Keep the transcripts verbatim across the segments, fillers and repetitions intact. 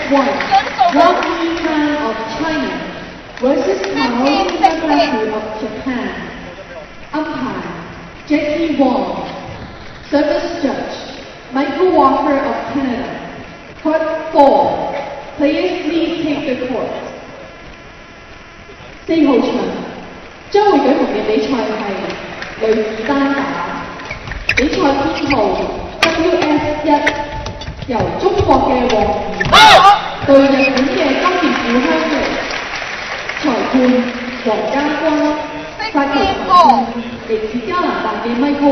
one, Rocky Fan of China versus Tao Sasaku of Japan. Umpire, Jackie Wong. Service judge, Michael Walker of Canada. Court four. Players please take the court. 四號場將會舉行嘅比賽係女子單打，比賽編號 W S 一，由中國嘅黃怡對日本嘅金田古香瑩，裁判黃家軍，發球裁判嚟自加拿大嘅 Michael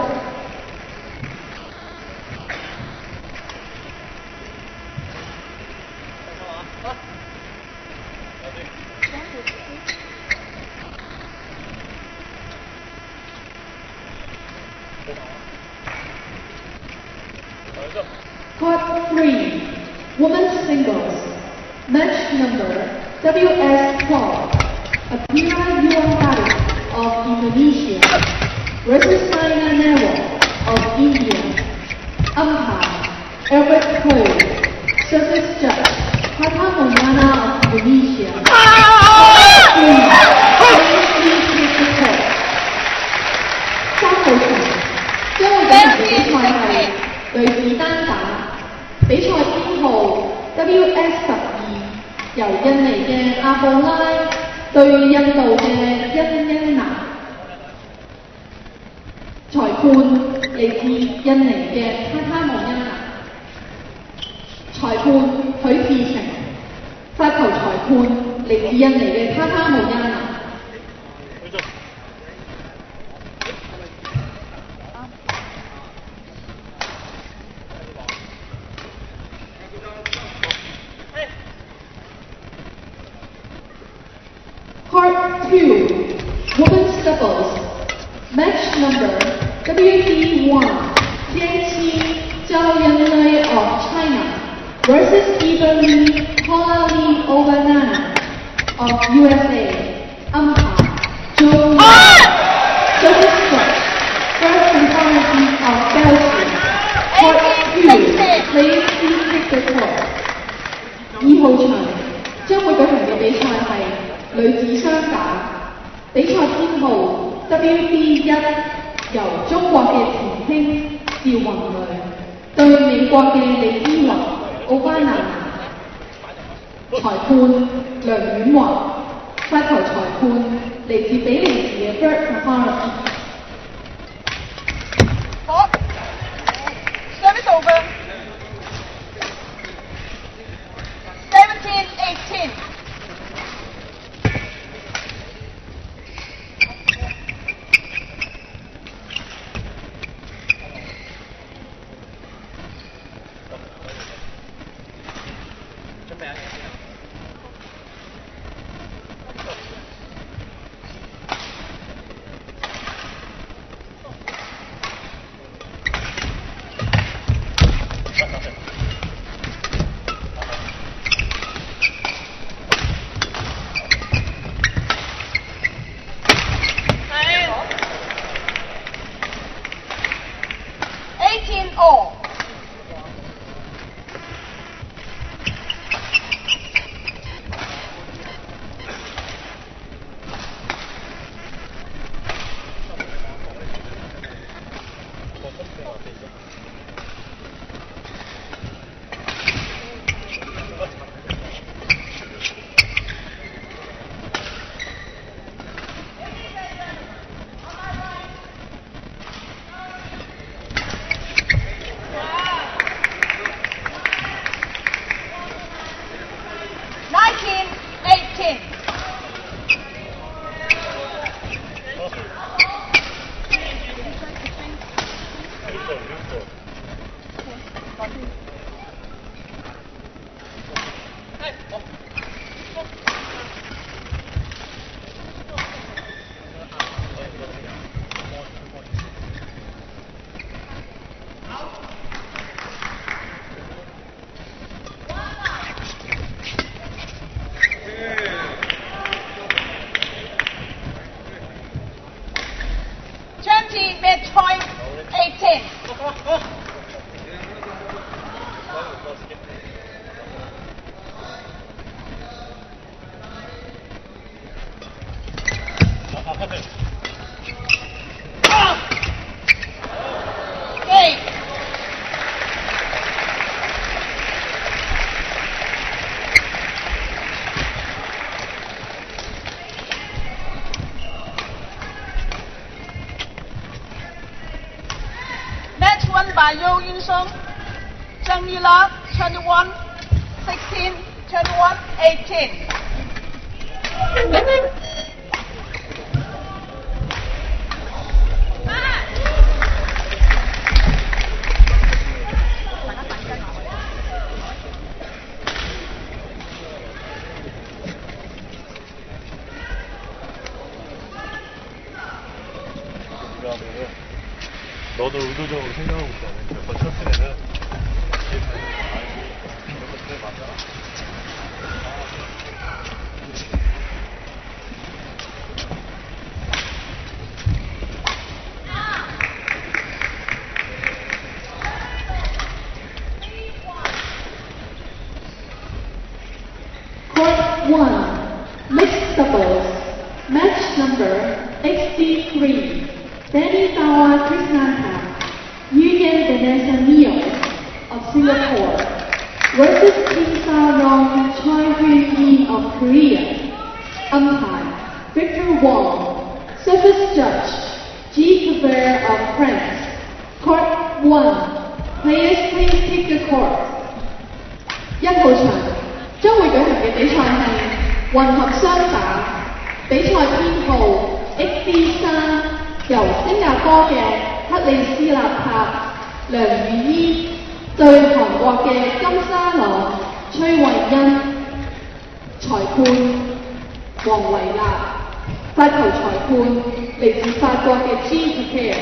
Walker。Court three, Women's Singles, Match Number W S twelve, Apira Yuanhari of Indonesia versus Saina Nehwal of India. Umpire, Albert Clay. Service judge, Tata Moyana of Indonesia. Three, please take the court. 三號場將會舉行嘅比賽係女子單打，比賽編號 W S 十二，由印尼嘅阿布拉對印度嘅恩恩娜，裁判嚟自印尼嘅卡卡莫恩娜，裁判許志成，發球裁判嚟自印尼嘅卡卡莫恩娜。Part two, Women's Doubles, Match Number W D one, Tianqi Zhao Yanlei of China versus Eva Lee Paula Ovanana of U S A. Umpire, Joe Service judge, First Authority of Belgium. Part two, please take the court. 二號場將會舉行嘅比賽係女子雙打，比賽編號 W D 一，由中國嘅前興趙宏雷對美國嘅李依雲奧巴拿，裁判梁婉華，發球裁判嚟自比利時嘅 Bert Mahara。 好 ，service over. seventeen eighteen. eighteen all. Cha Yo Yun Sung, Zhang Yila, twenty-one, sixteen, twenty-one, eighteen. 너도 의도적으로 생각하고 있다네. 몇 번 쳤을 때는 몇번 쳤을 때 맞잖아. Court one, mixed doubles, match number sixty-three. Danisawa Krishnatha, Union Vanessa Neo of Singapore versus Kim Sa-rong Choi Hui-yi of Korea. Umpire, Victor Wong. Surface judge, G. Caber of France. Court one. Players please take the court. 一號場將會舉行嘅比賽係混合雙打，比賽編號 X D 三。由新加坡嘅克里斯納塔梁雨依對韓國嘅金沙朗崔慧欣，裁判黃維納，發球裁判嚟自法國嘅 G. Caber。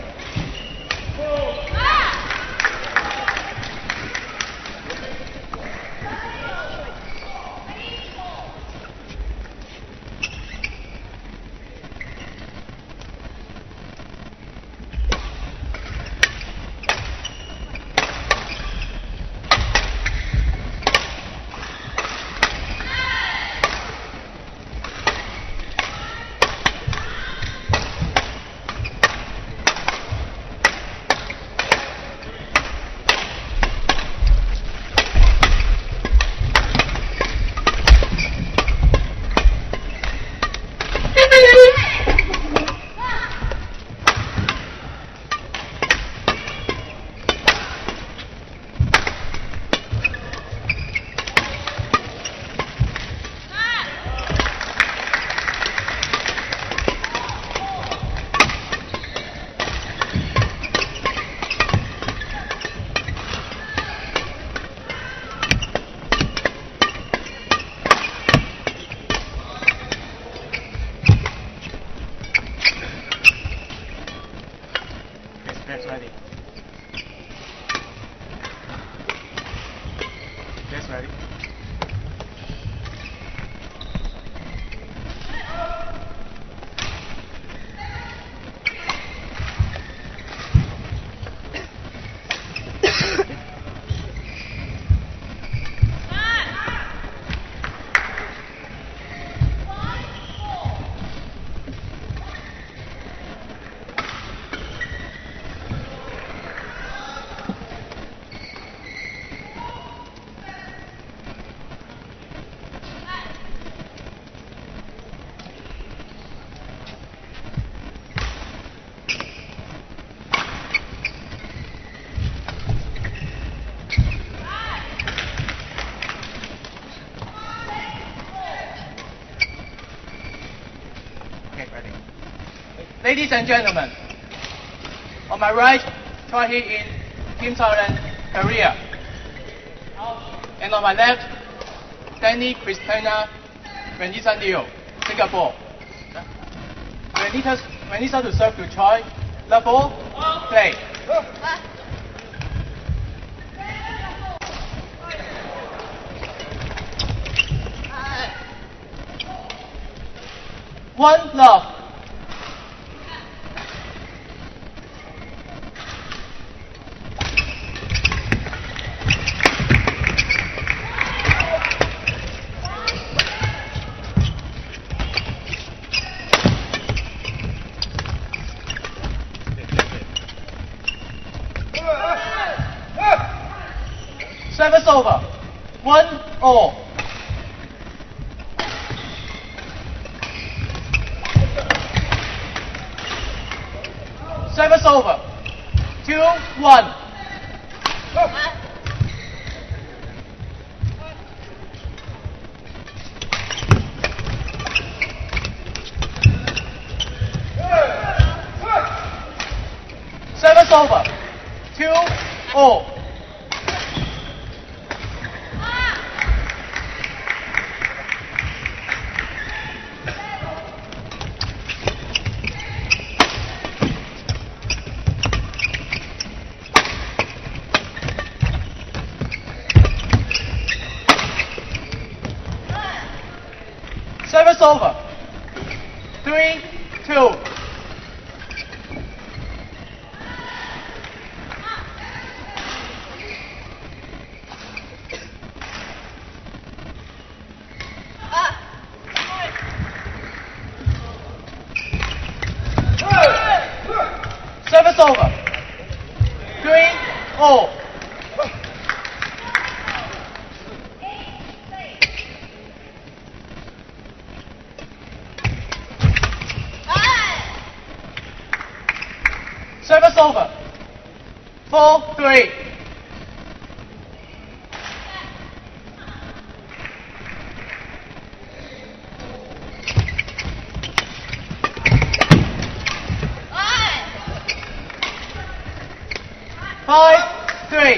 That's ready. That's ready. Ladies and gentlemen, on my right, Choi Hee-in, Kim Sa-rong, Korea. And on my left, Danny Christina Vanessa Neo, Singapore. Vanessa, Vanessa to serve to Choi. Love ball, play. One love. Service over. One all. Service over. Two one. Service over. Two all. Service over. Three, two. Service over. Three, all. Service over. Four, three. Five, three.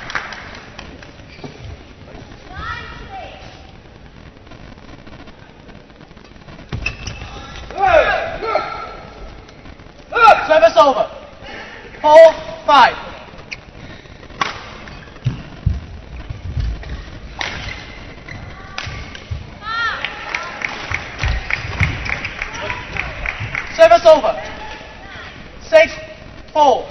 Service over. Four, five. Service over. Six, four.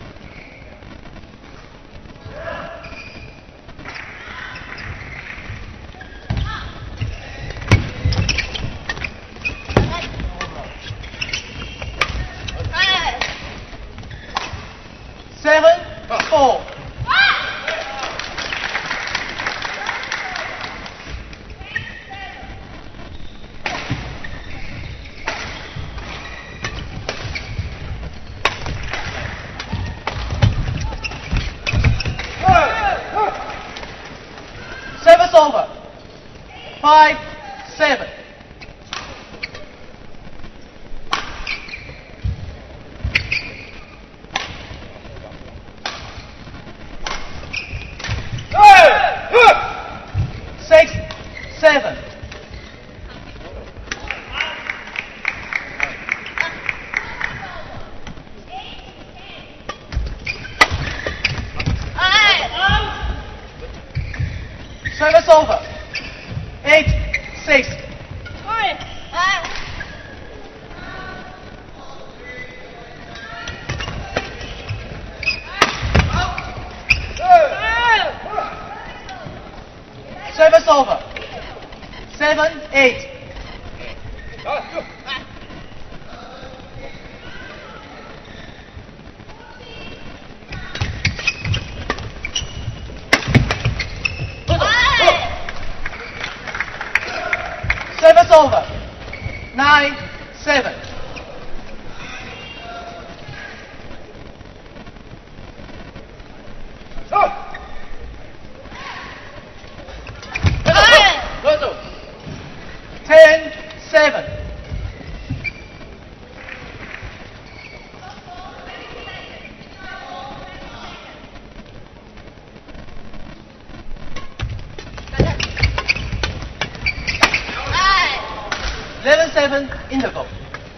Seven, four. Service over. Five, seven. Six, seven. Service over. Eight, six. Service over. Seven, eight. Service over. Nine, seven. Ten, seven. Eleven, seven. Interval.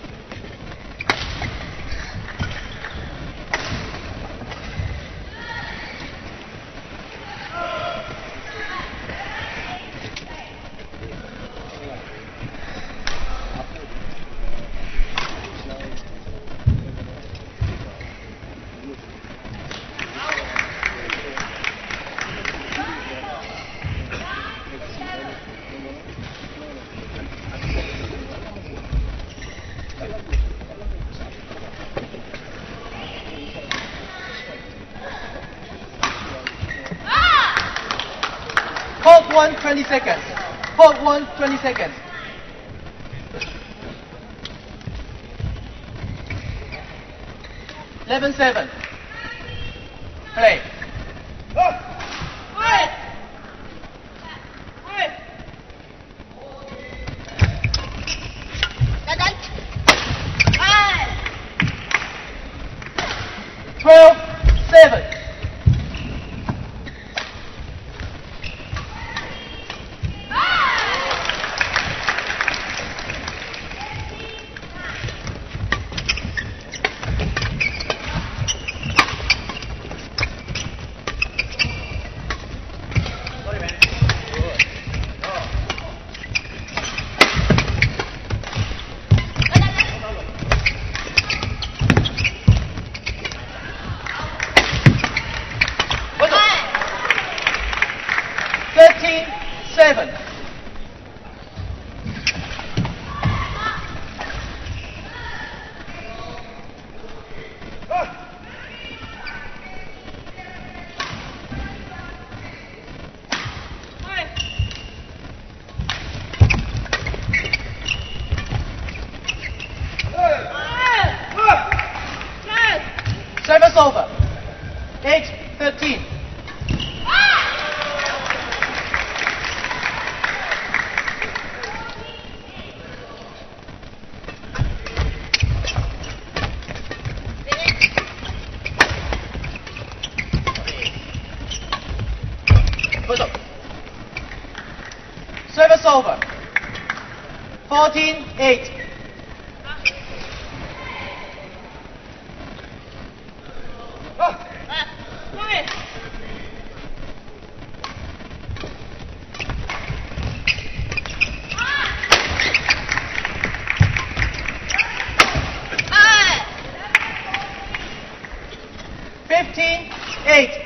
Hold one, twenty seconds. Hold one, twenty seconds. Eleven, seven. Play. twelve seven. thirteen seven. Service over. eight thirteen. Service over. fourteen eight. fifteen eight.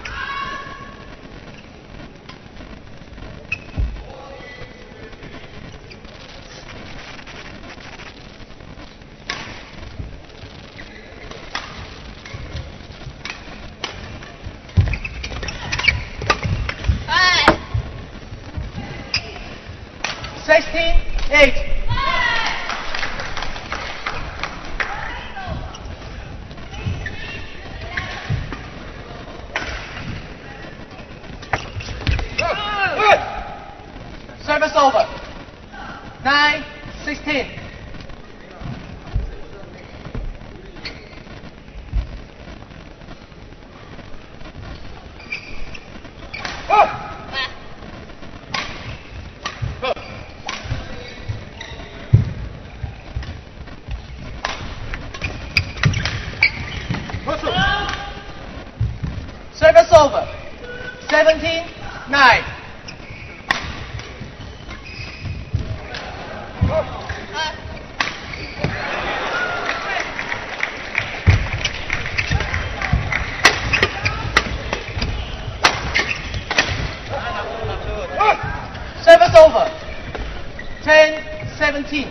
sixteen eight. Service over. nine sixteen. Service over. seventeen nine. Service over. ten seventeen.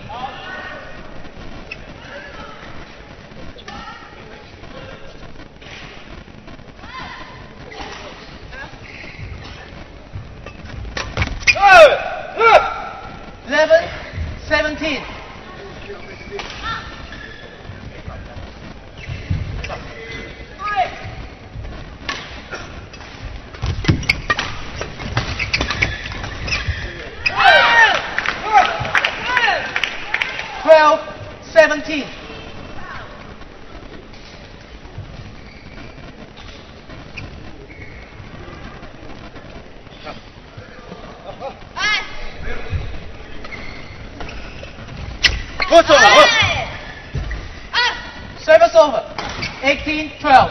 eleven seventeen. twelve seventeen. Service over. eighteen twelve.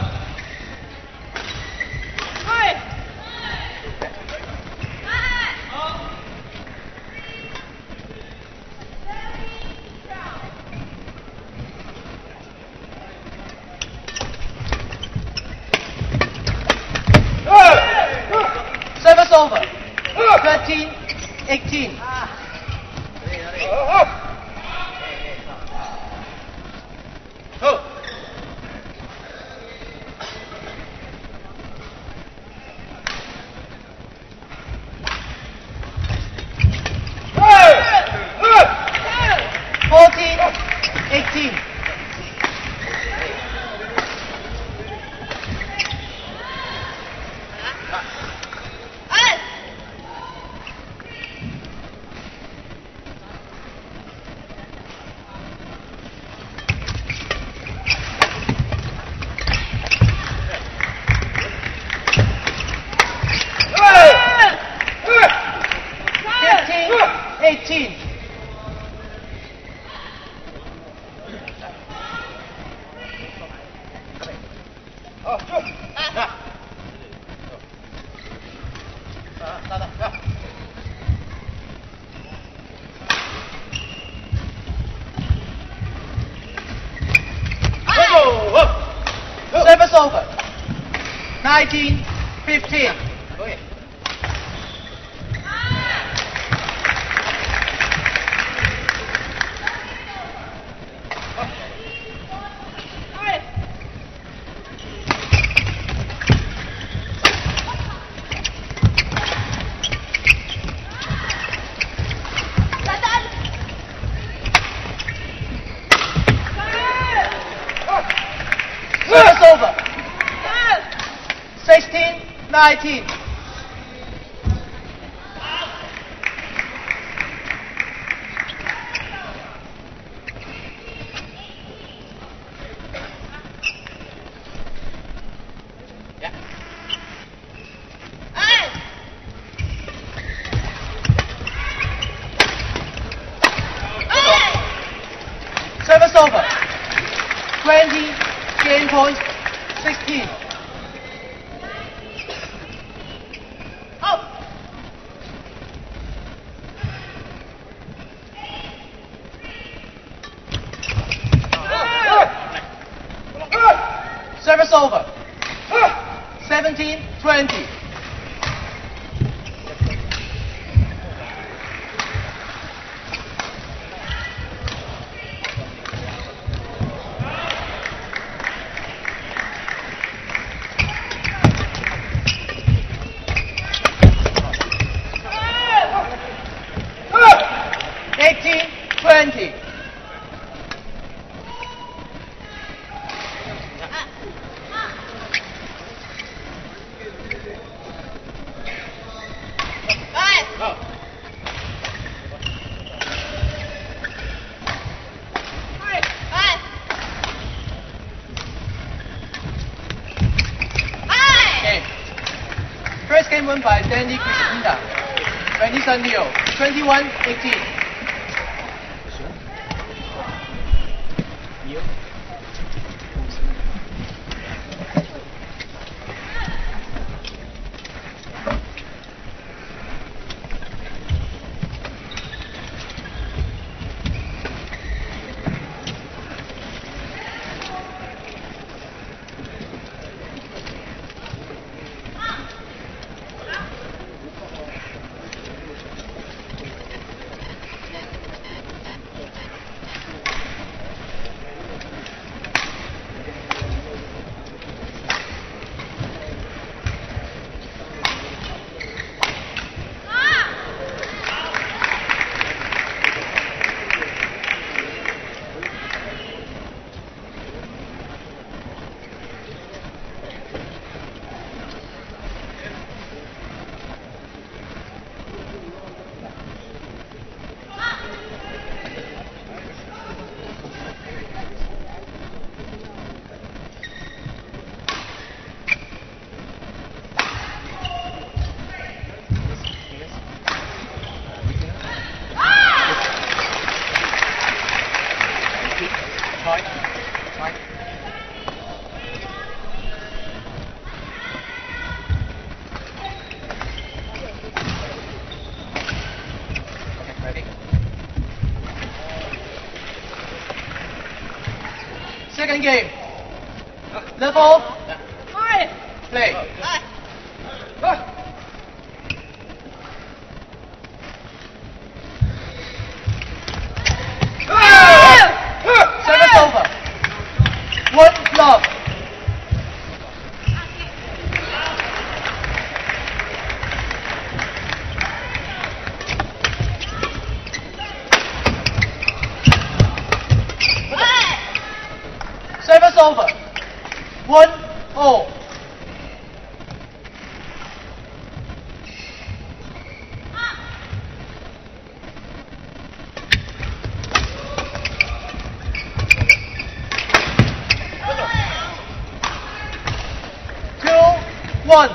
Service over. thirteen eighteen. fourteen eighteen. eighteen. Oh, ah. Service over. nineteen fifteen. Okay. Service over. sixteen nineteen. Yeah. Service over. twenty. Game point, sixteen. Up. Service over. seventeen twenty. eighteen twenty. Okay. First game won by Danny Christina. Vanessa Leo, twenty-one eighteen. Right. Right. Okay, ready? Second game. Level. Play. Service over. One love. Service over. One all. One.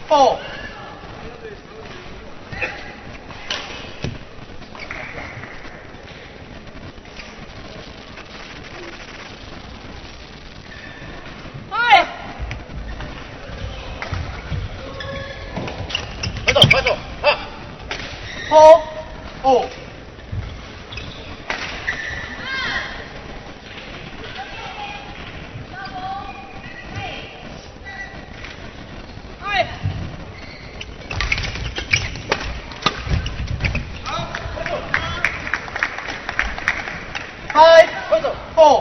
four. Four, all. Five, four.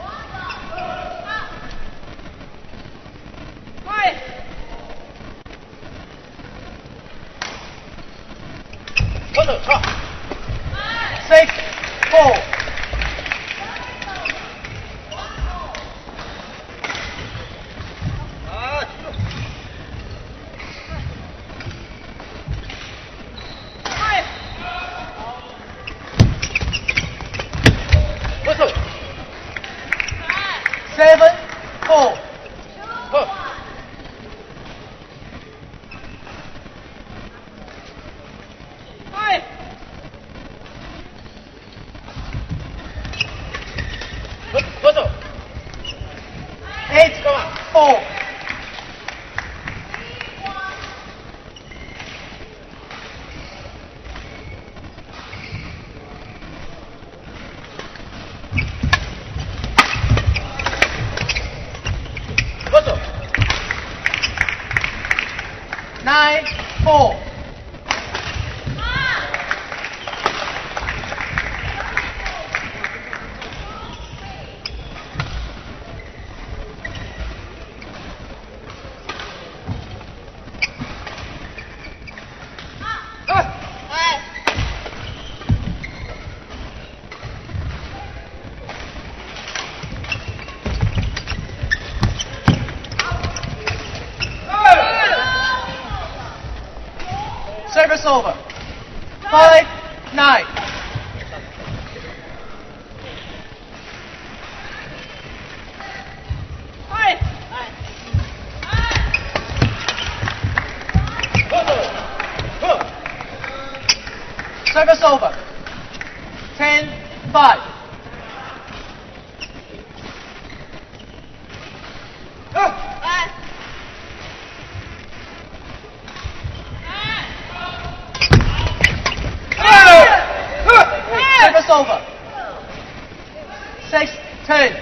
Six, four. Seven, four. Eight, four. Nine, four. Service over. Five, nine. Service over. Ten, five. Service over. Six, ten.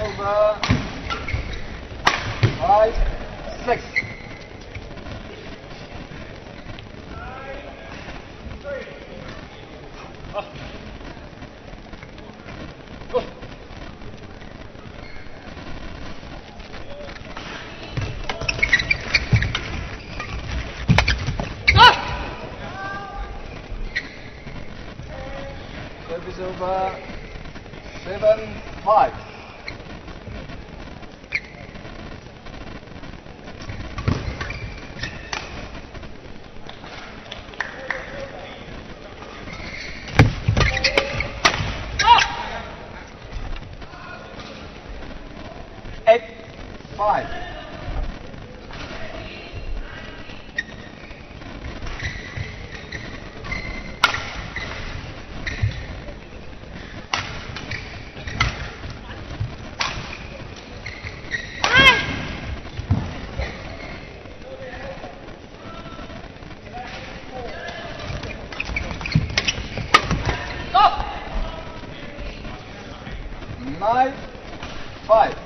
over. Five, six. Service over. Seven, five. Eight, five. Nine, five.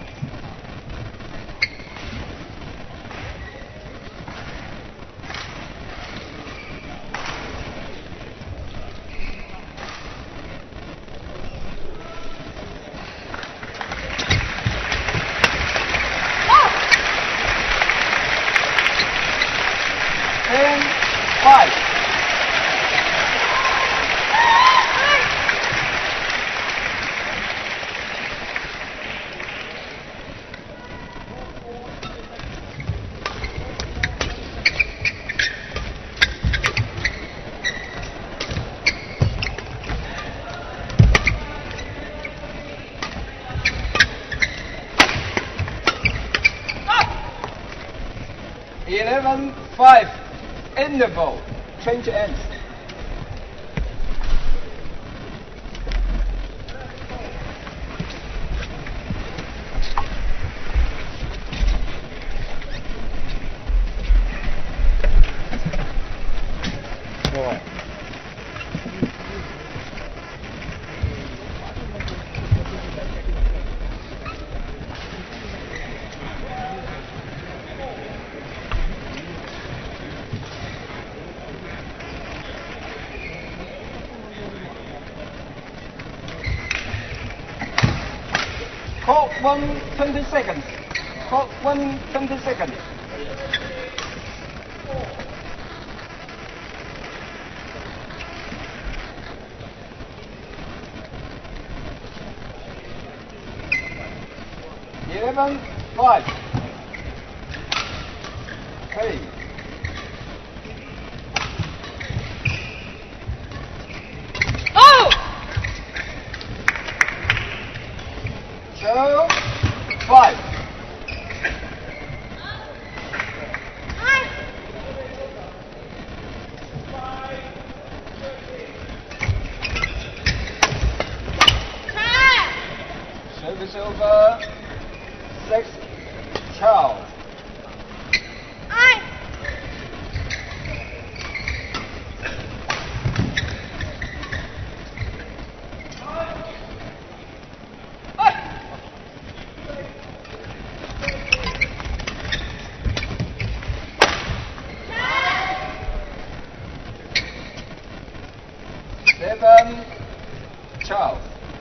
Ten, five. Eleven, five. Interval. Change ends. Four. Clock one twenty seconds. Clock one twenty seconds. Eleven five. Hey. Two, five. Service over. Six, child. Seven, child.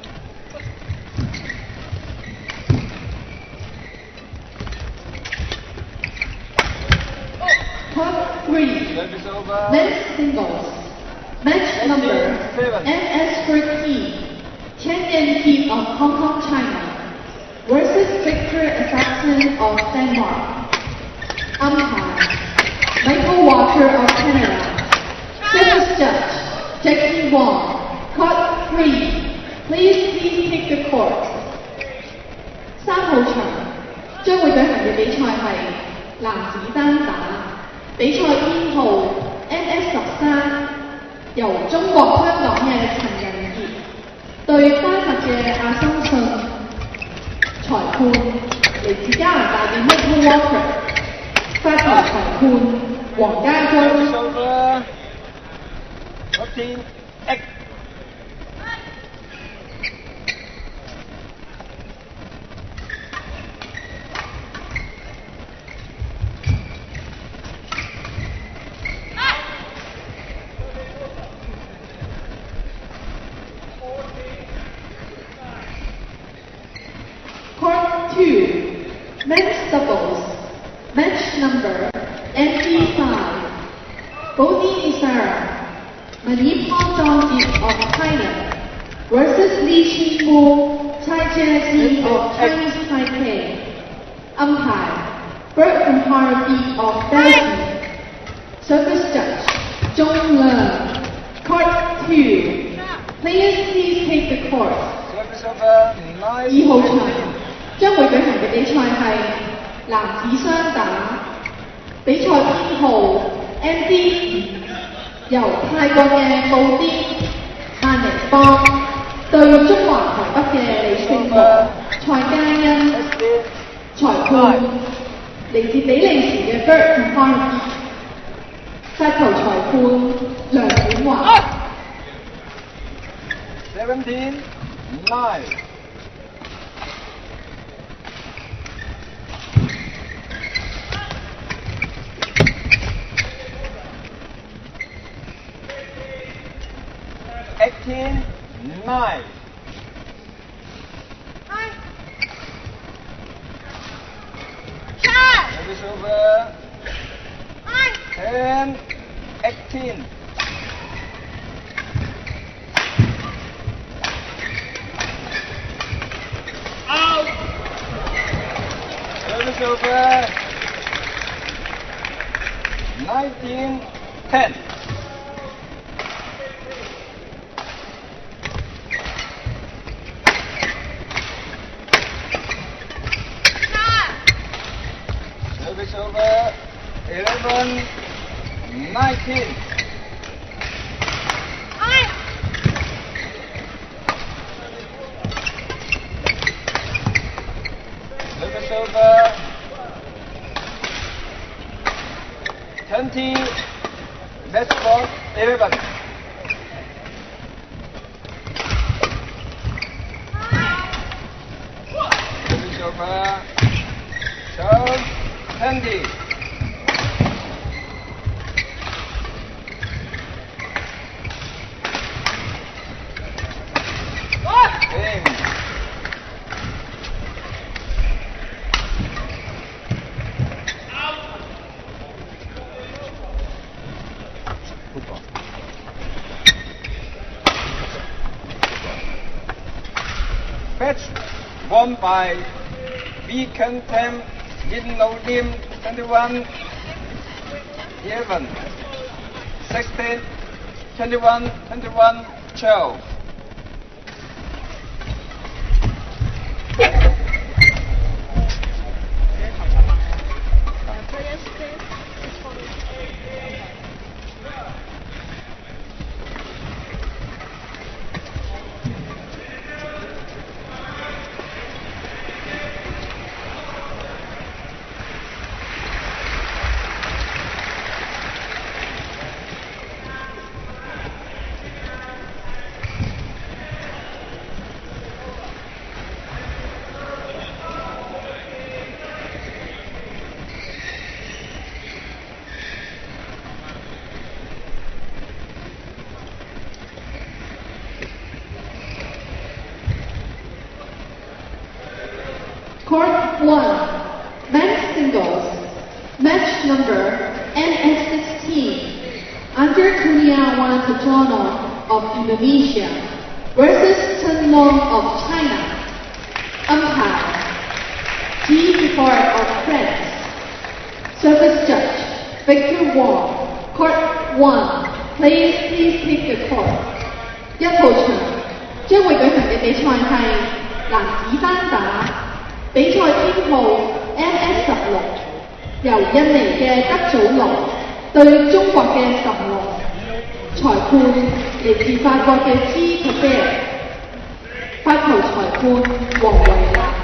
Top three. Service over. Men's singles. Match number Seven. M S fourteen. Tianyan team of Hong Kong, China versus Victor Assassin of Denmark. Umpire Michael Walker of Canada. Service judge Jackie Wong. Court three. Please please take the court. 三號場將會舉行嘅比賽係男子單打，比賽編號 M S 十三，由中國香港嘅陳仁傑對丹麥嘅阿森信，裁判嚟自加拿大嘅 Michael Walker， 發球裁判黃家軍。 Over. Fourteen, eight. two, men's doubles, match number M P five, Bodhi Nisara, Manipur Dongji of China versus Li Qingwu, Chai Jiaji of Chinese Taipei. Umpire, Bert from Harvey of Belgium. Service judge, Zhong Le. Court two. Players please take the court. Service over nine. 二號場將會舉行嘅比賽係男子雙打，比賽編號 M D 五，由泰國嘅布甸曼寧邦對中華台北嘅李勝博、蔡嘉欣，裁判嚟自比利時嘅 Bert 同 Harvey， 發球裁判梁永華。 Seventeen nine. Eighteen nine. Service over. Ten eighteen. Service over. Nineteen ten. Service over. Eleven nineteen. Service over. Twenty. Match point eleven. Service over. Serve twenty. Game. Match won by Beacon Tem Yin No Lim twenty-one eleven, sixteen twenty-one twenty-one twelve. Court one, men's singles, match number N S sixteen, Andre Kurniawan Sutono of Indonesia versus Chen Long of China. Umpire, G. Giffard of France. Service judge, Victor Wong. Court one, players please take the court. 一號場將會舉行嘅比賽係男子單打。比賽編號 M S 十六，由印尼嘅德祖龍對中國嘅岑龍，裁判嚟自法國嘅 G. Cabert， 發球裁判黃維立。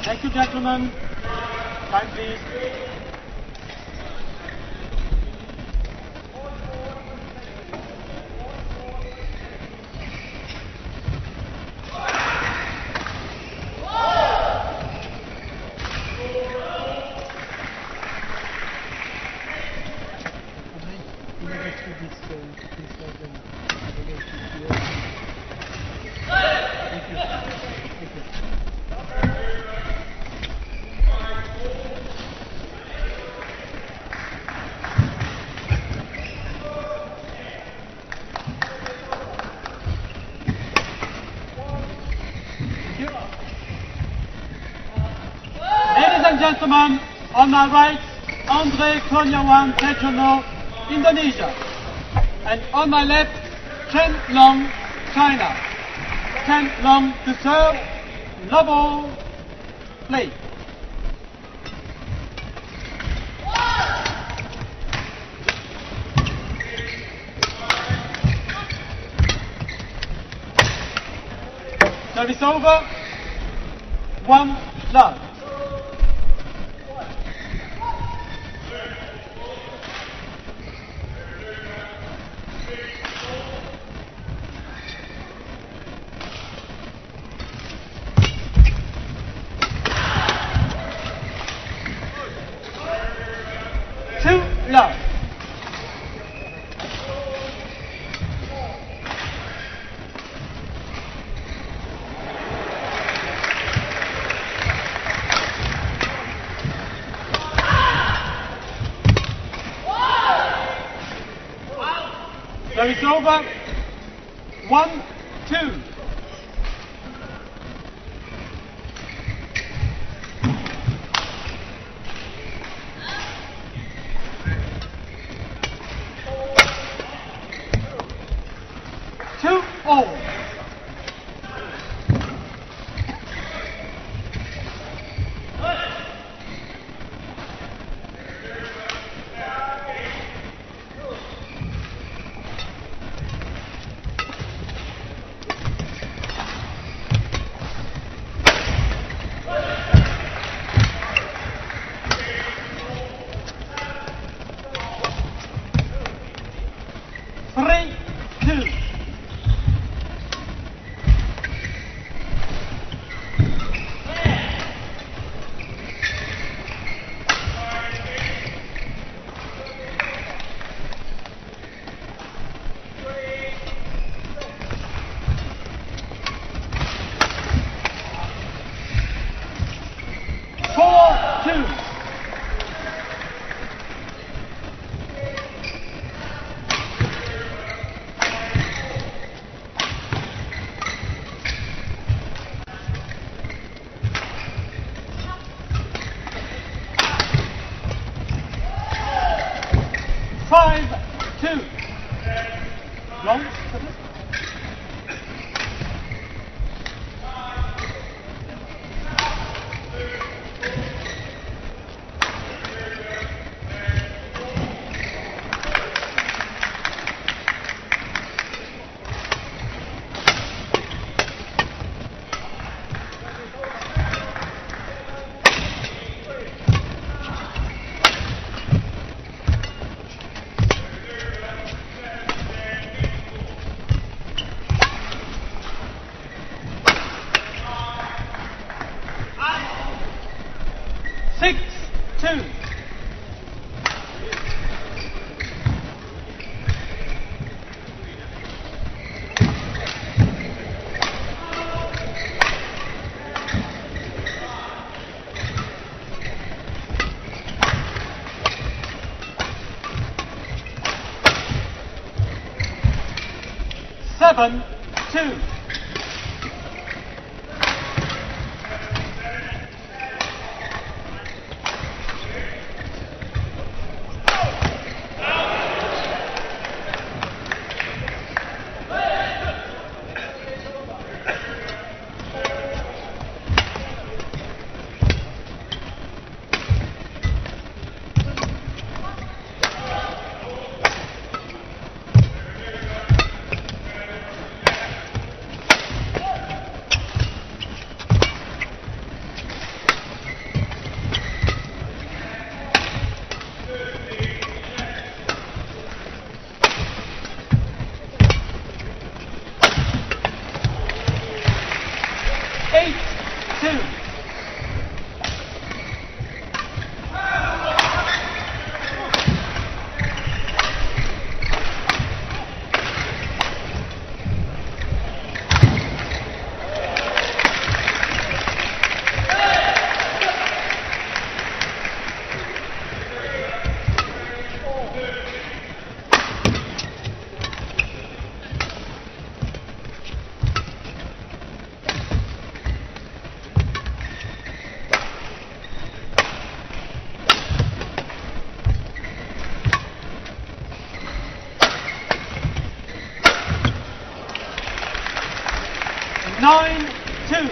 Thank you, gentlemen. Time, please. Ladies and gentlemen, on my right, Andre Kurniawan Techono, Indonesia. And on my left, Chen Long, China. Chen Long to serve, level, play. Service over, one love. Two love. Service over. One, two. Two all. Three, two. Four, two. Five, two. Long. Six, two. Seven, two. nine two.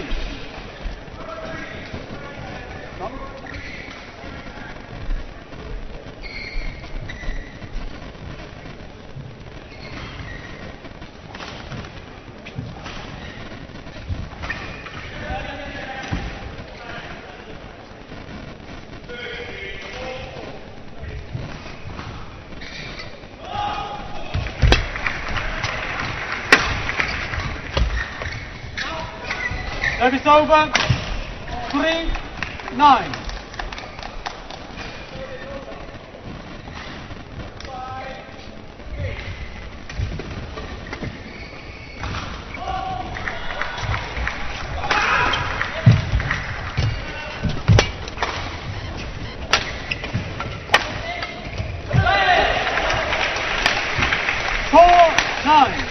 Service over. Three nine. Four nine.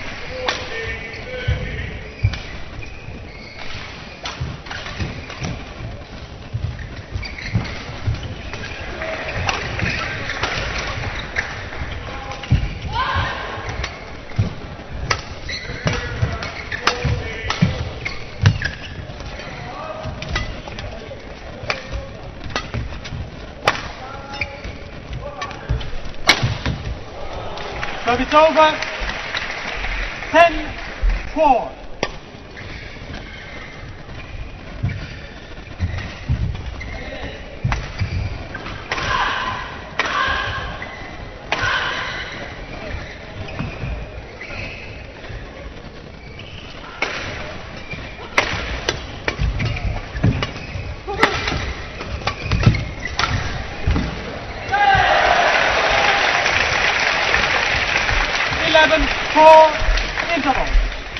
Service over. Ten four. Eleven four. Interval.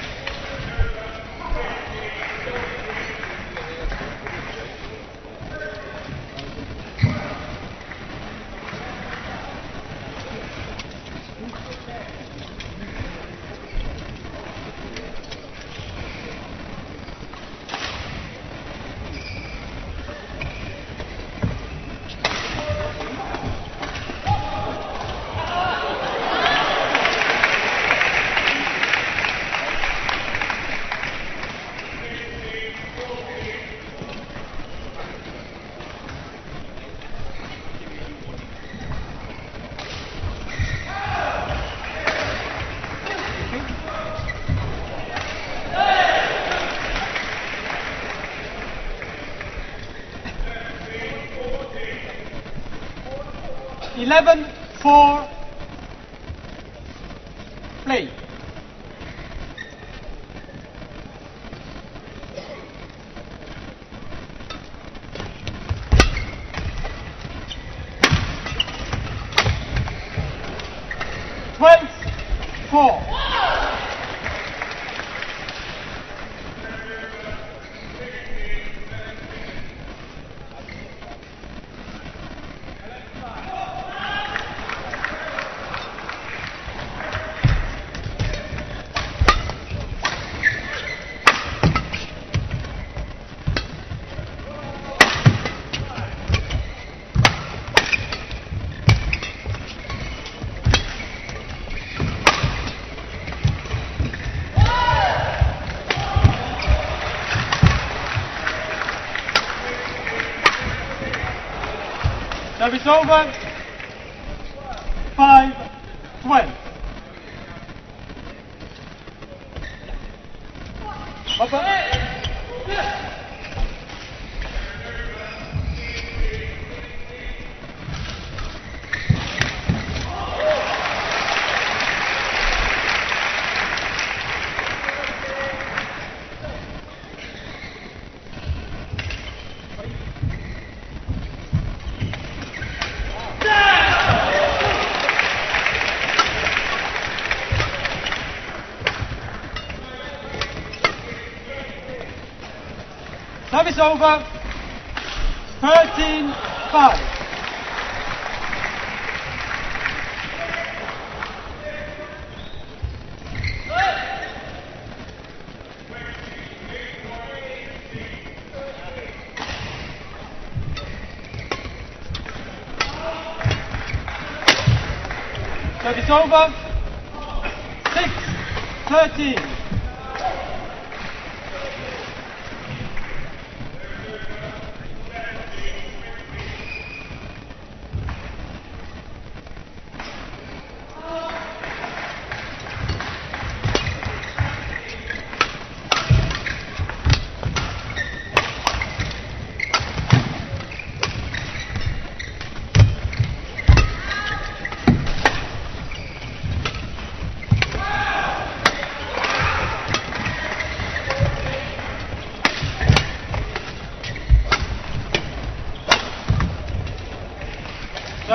Eleven four. Play. Twelve four. Service over. Five twelve. Service over. Thirteen five. Service over. Six thirteen.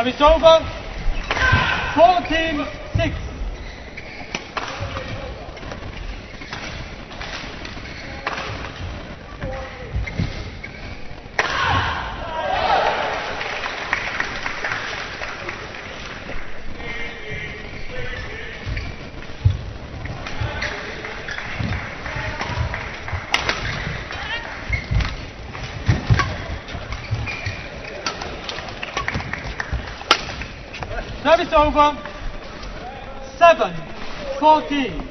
Service over. fourteen six. Service over. seven fourteen.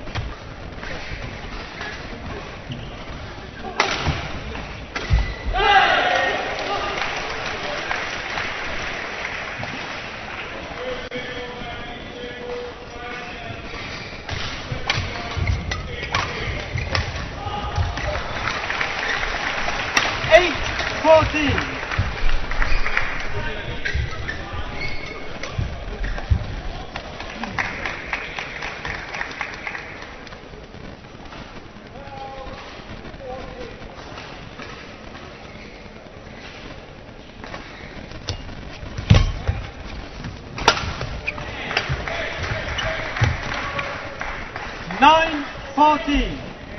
eight fourteen. nine fourteen.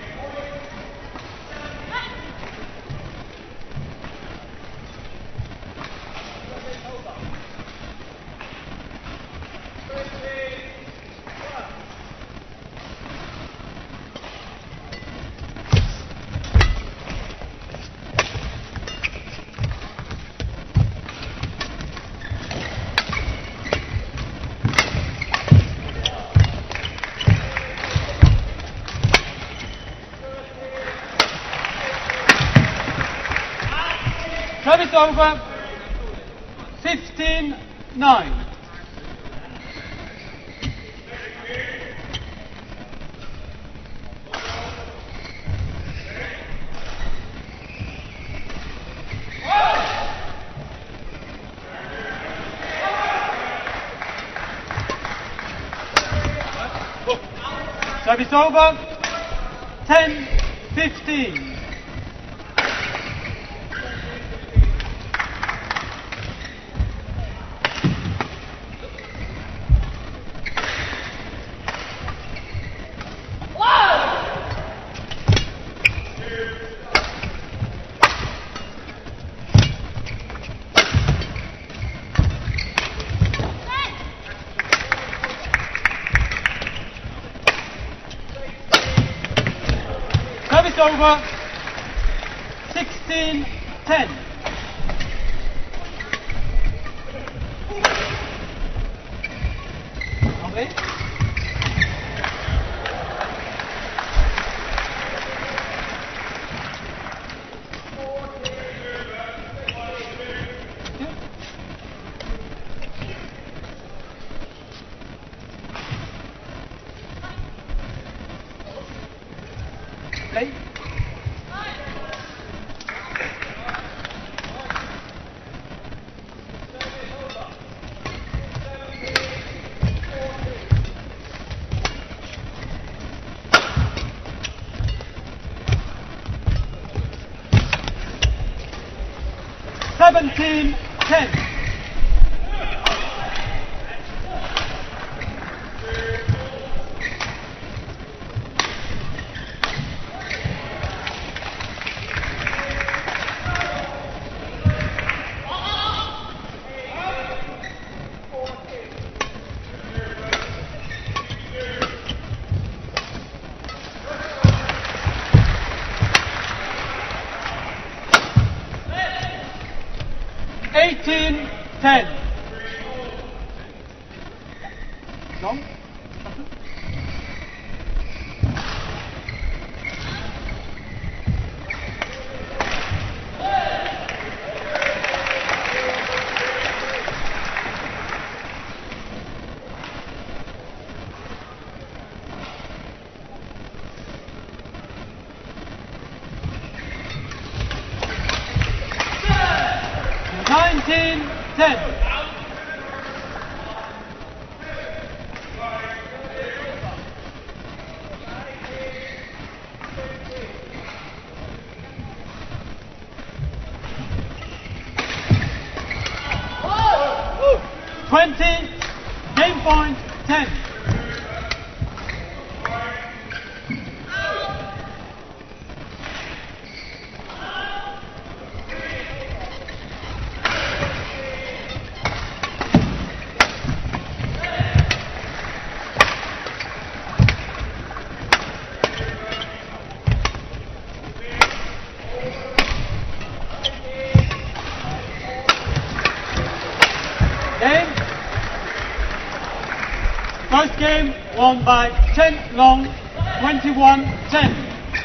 Service over. fifteen nine. Service over. ten fifteen. Service over. sixteen ten. Okay. Play. seventeen ten. eighteen ten. Long. nineteen ten. twenty. Game point ten. Game. First game won by Chen Long, twenty-one ten.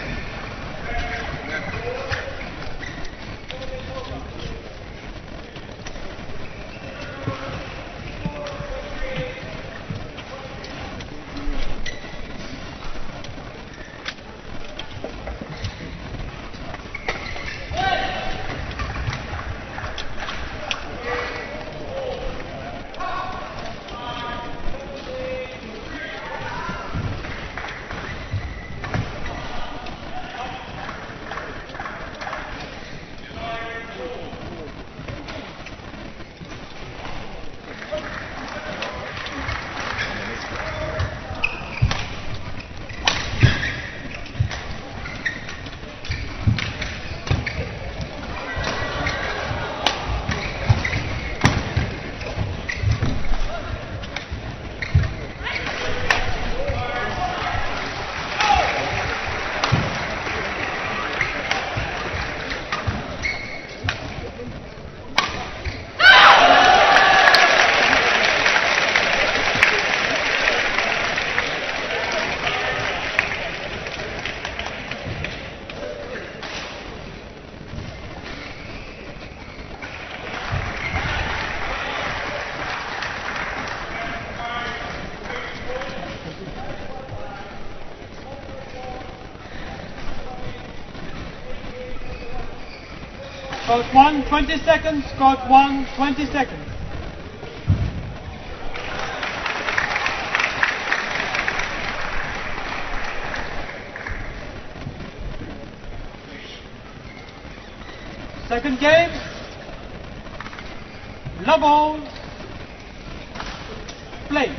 Court one, twenty seconds. Court one, twenty seconds. Second game. Love all. Play.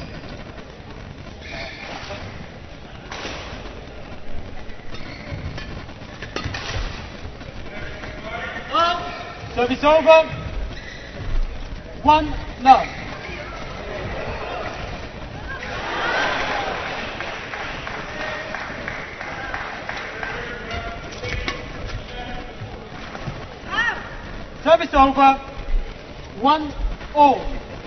Service over. One love. Service over. One all.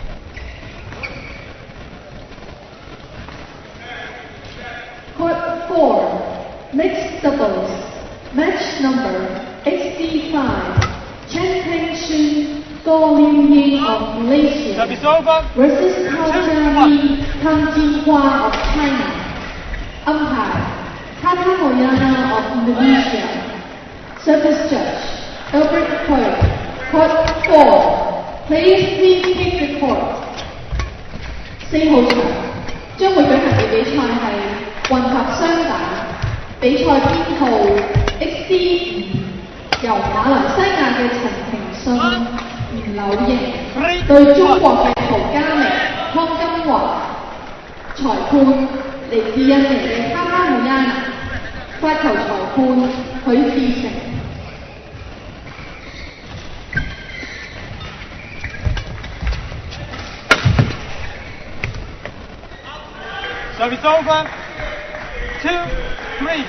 Court four, mixed doubles, match number X D five, Chen Pengshun, Goh Liu Ying of Malaysia Service over. versus Cao Jiami, Tang Jinhua of China. Umpire, Tata Moyana of Indonesia. Service judge, Albert Coy. Court four, please please take the court. 四號場將會舉行嘅比賽係混合雙打，比賽編號 X D 五，由馬來西亞嘅陳庭信、吳柳瑩對中國嘅陶嘉明、康金華，裁判嚟自印尼嘅哈哈姆亞，發球裁判許志成。 Service over. Two, three.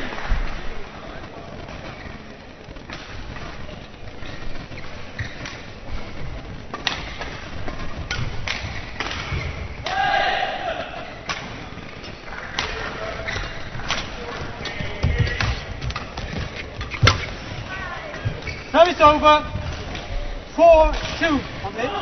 Service over. Four, two. On it.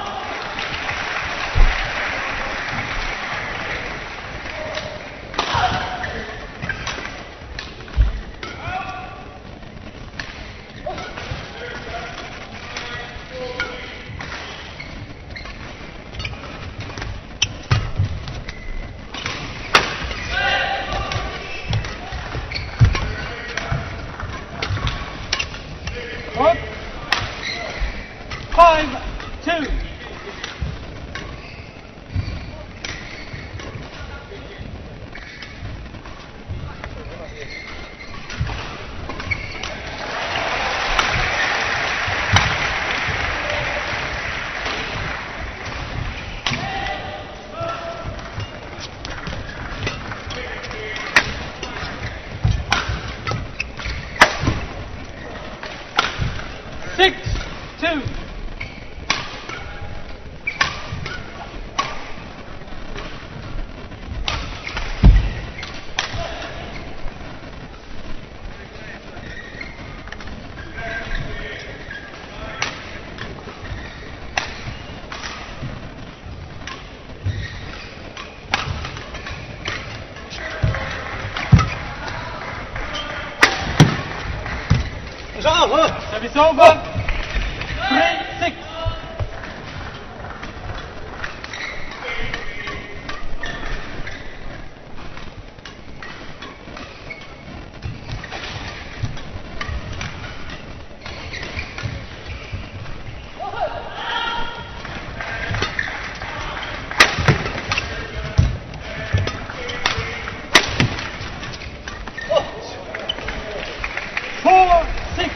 Five, two. Service over. Three, six. Four, six.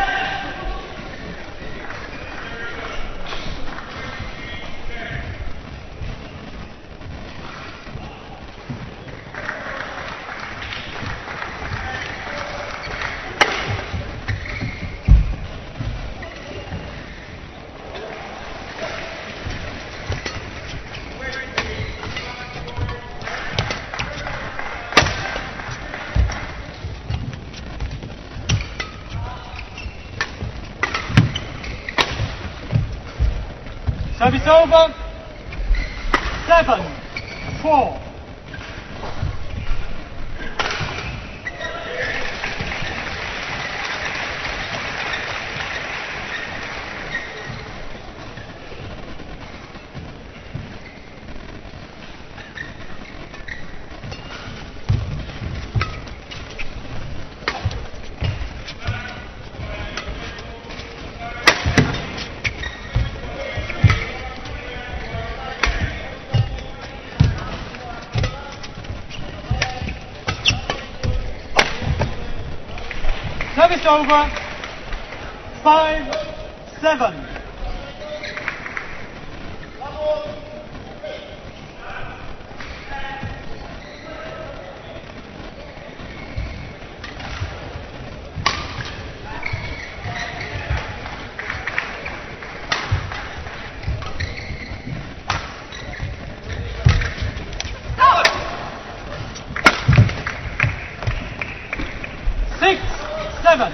Service over. Seven, four. Service over. Five, seven. Six, seven.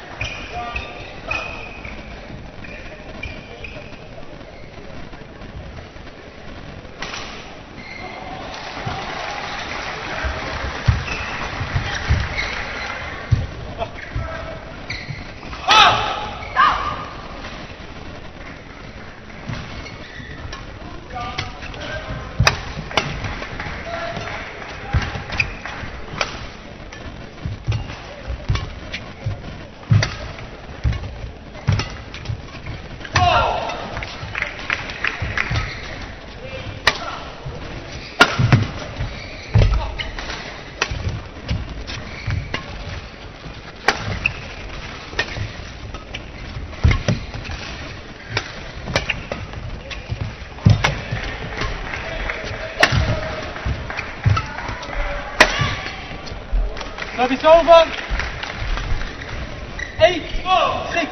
Service over. Eight, six.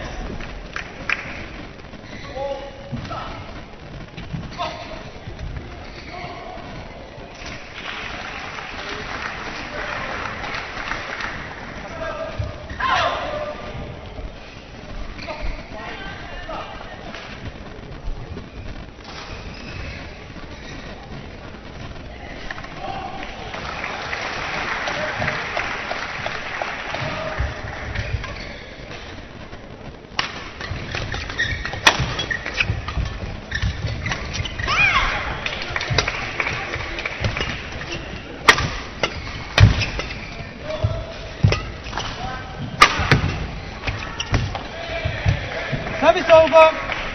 Service over.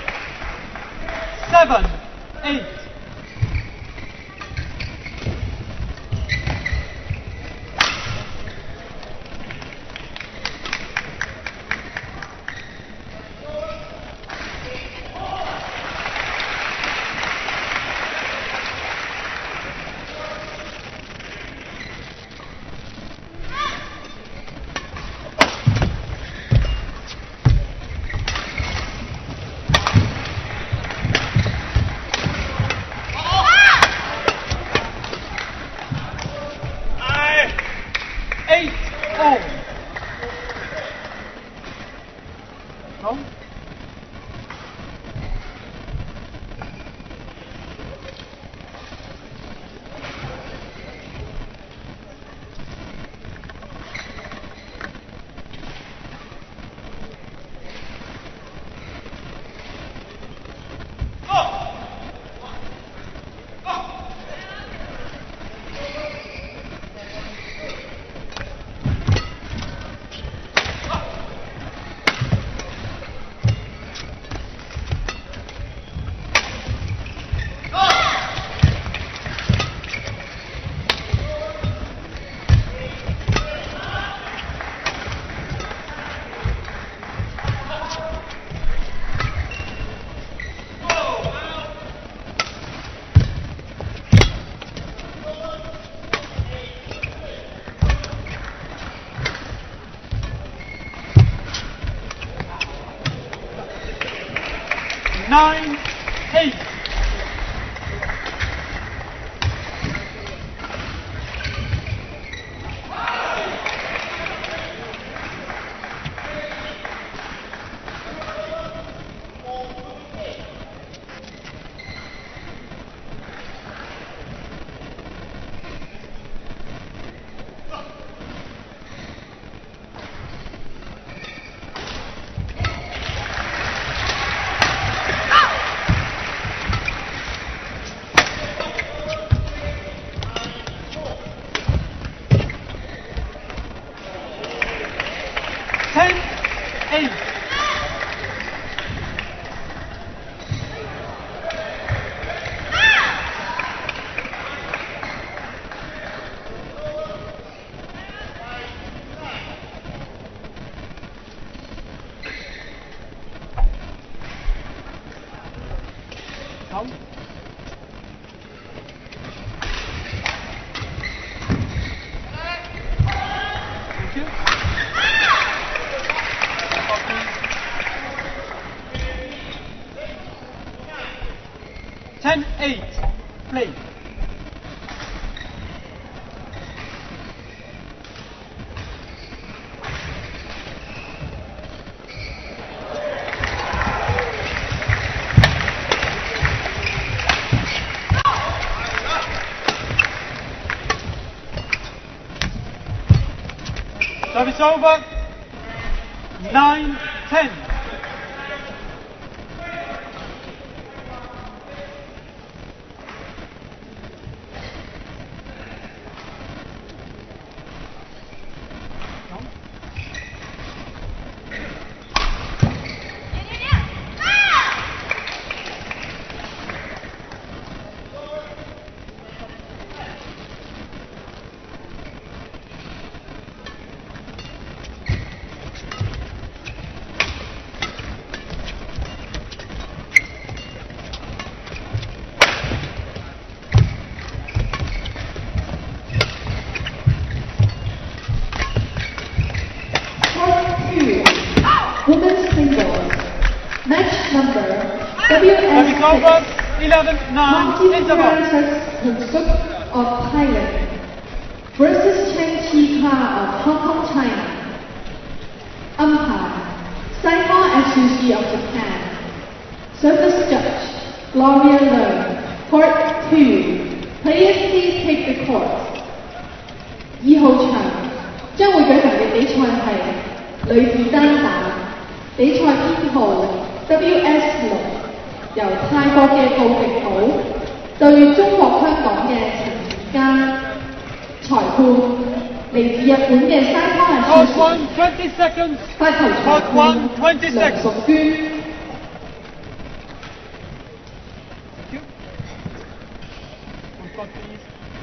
Seven, eight. Eight all. No? nine, eight. Ten, eight. Come. Thank you. Ten, eight. Play. Service over. Nine, ten. Women's singles. Match number W Service S over. six. Eleven, nine. Martin Interval. Francis Hunsuk of Thailand versus Chen Chi Ka of Hong Kong, China. Umpire, Saima Atsushi of Japan. Service judge, Gloria Low. Court two. Players please take the court. 二號場將會舉行嘅比賽係女子單打，比賽編號 W S 六，由泰國嘅杜迪寶對中國香港嘅陳怡嘉，裁判嚟自日本嘅山康 Court 人 one, twenty seconds. 發球裁 Court 判 one, twenty 梁 seconds. 淑娟。 Court, please.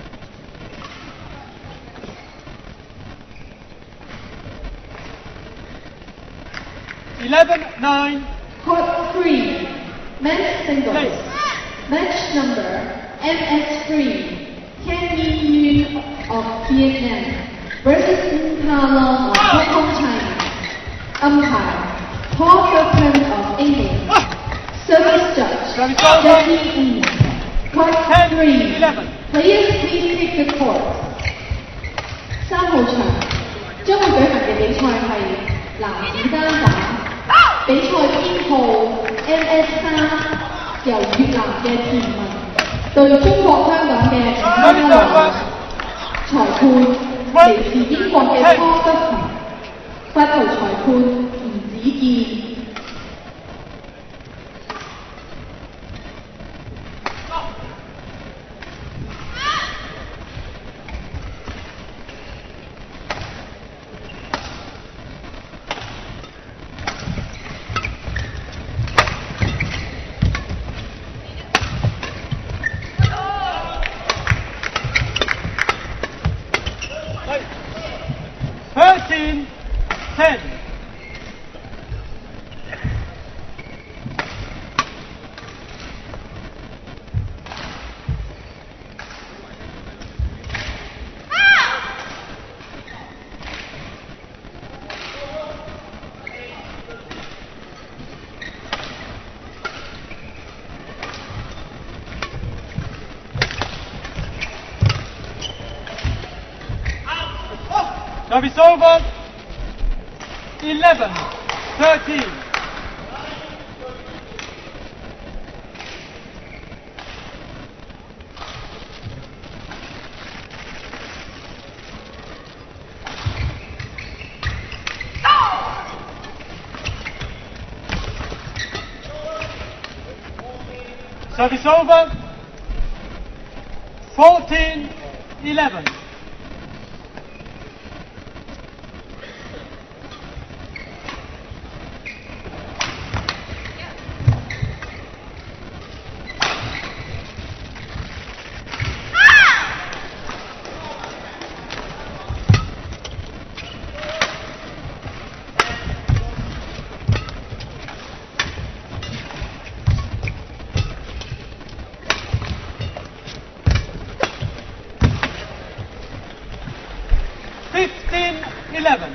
Eleven, nine. Court three. Men's singles. Play. Match number M S three. Tian Yi Yun of Vietnam versus Ng Ka Long of Hong Kong, China. Umpire, Paul Kirkland of England. Service judge, Service over. Jackie Ng. Court Ten, three. eleven. Players please take the court. 三號場將會舉行嘅比賽係男子單打，比賽編號 M S 三，由越南嘅田文對中國香港嘅陳家樂，裁判嚟自英國嘅湯德勤，發球裁判吳子健。 Thirteen, ten. Service over. eleven thirteen. Service over. fourteen eleven. fifteen eleven.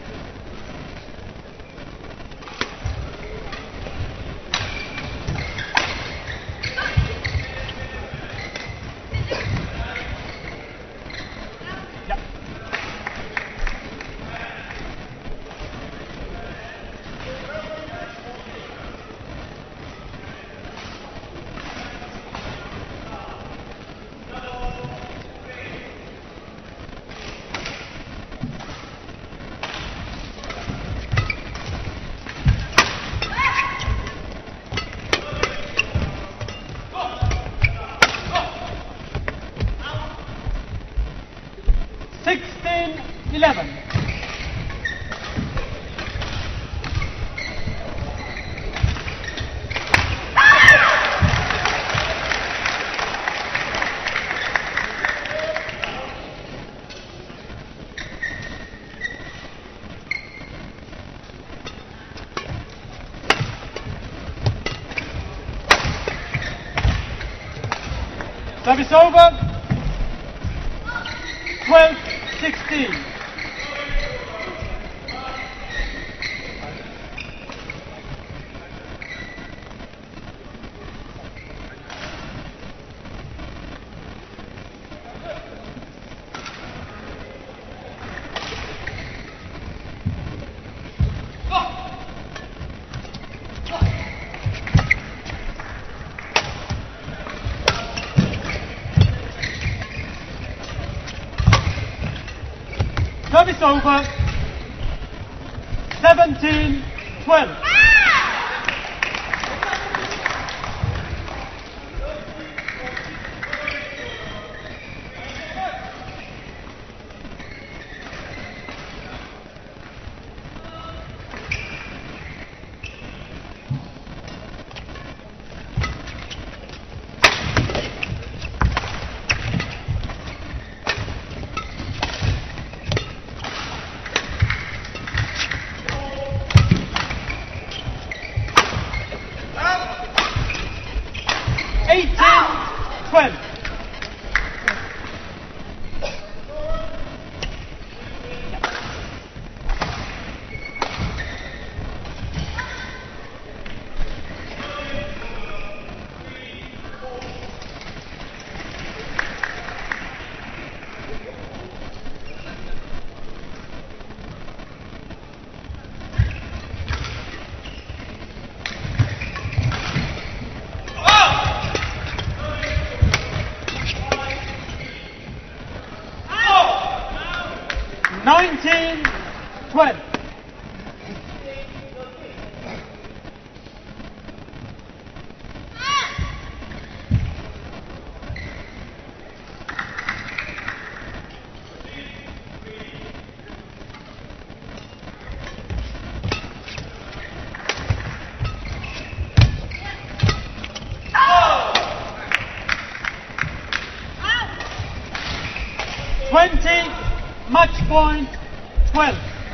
sixteen eleven. Service over. twelve sixteen. Service over. seventeen twelve. eighteen twelve. nineteen twelve. twenty, match point twelve.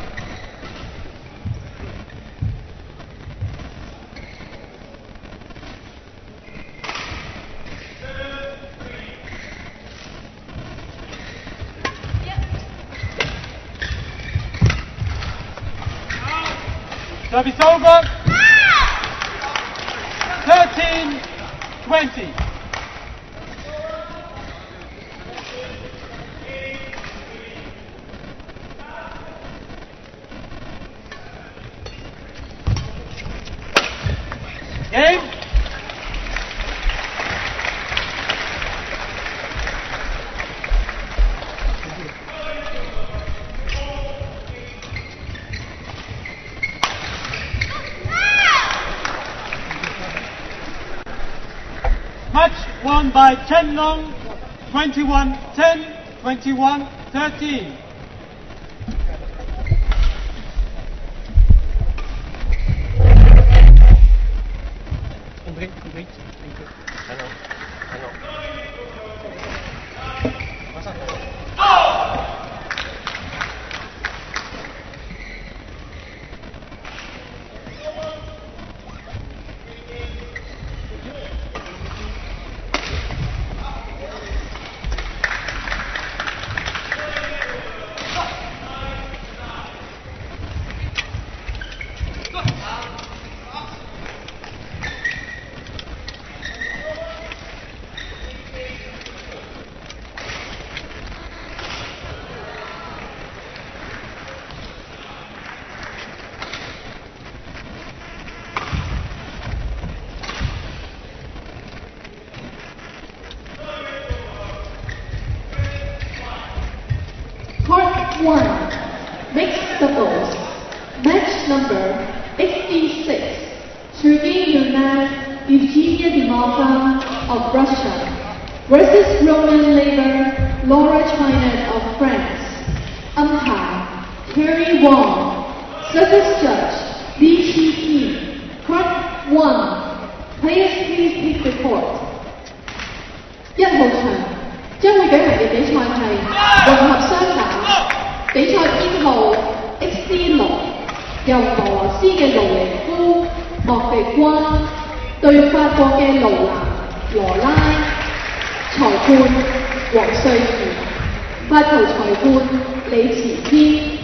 Service over. thirteen twenty. Game. Match won by Chen Long, twenty-one ten, twenty-one thirteen. Complete, complete. Thank you. I know. I know. Part one, mixed doubles. Match number eighty-six. Sergei Yunus, Eugenia Dimova of Russia versus Roman Laver, Laura China of France. Umpire, Terry Wong. Service judge, Li Qi. Part one. Players please take the court. 一號場將會舉行嘅比賽係混合雙打，比賽編號 X C 六，由俄羅斯嘅盧尼夫莫迪關對法國嘅盧蘭羅拉，裁判黃瑞賢，發球裁判李慈天。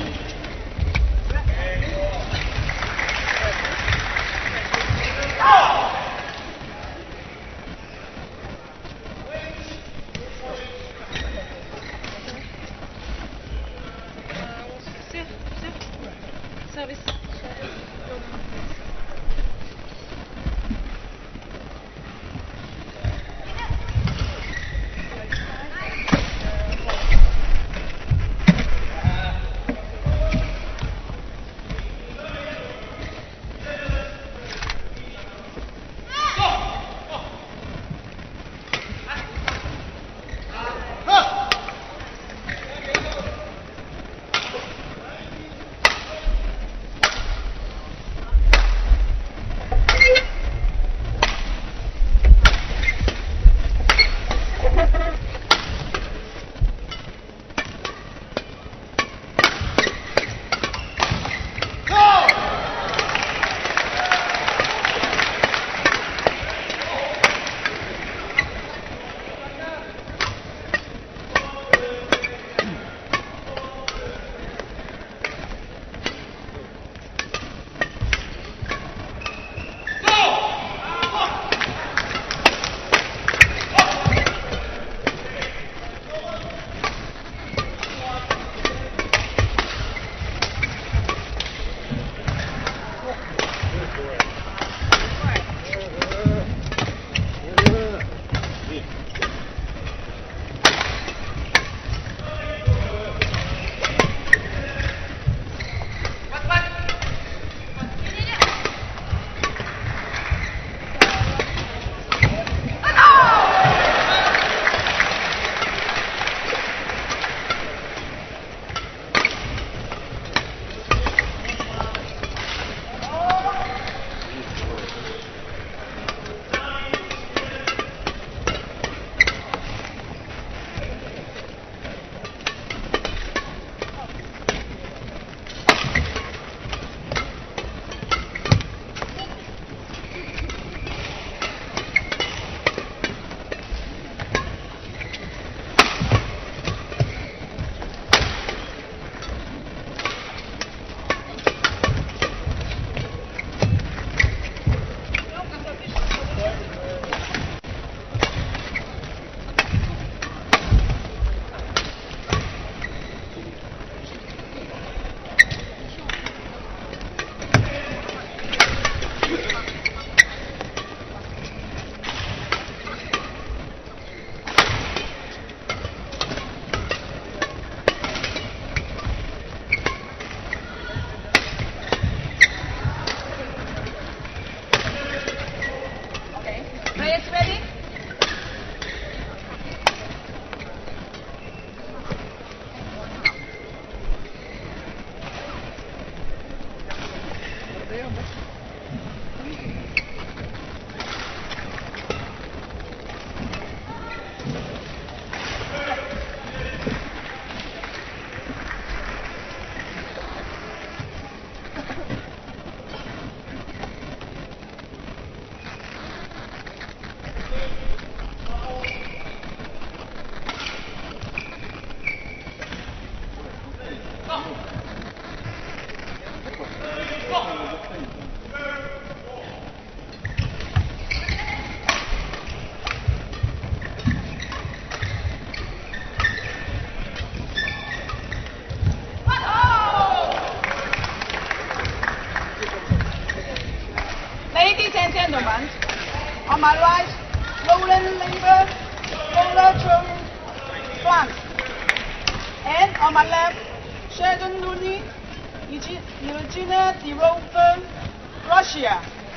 Ladies and gentlemen, on my right, Roland Labour, Roller Chun, France. And on my left, Sheldon Looney, Eugenia de Rover, Russia.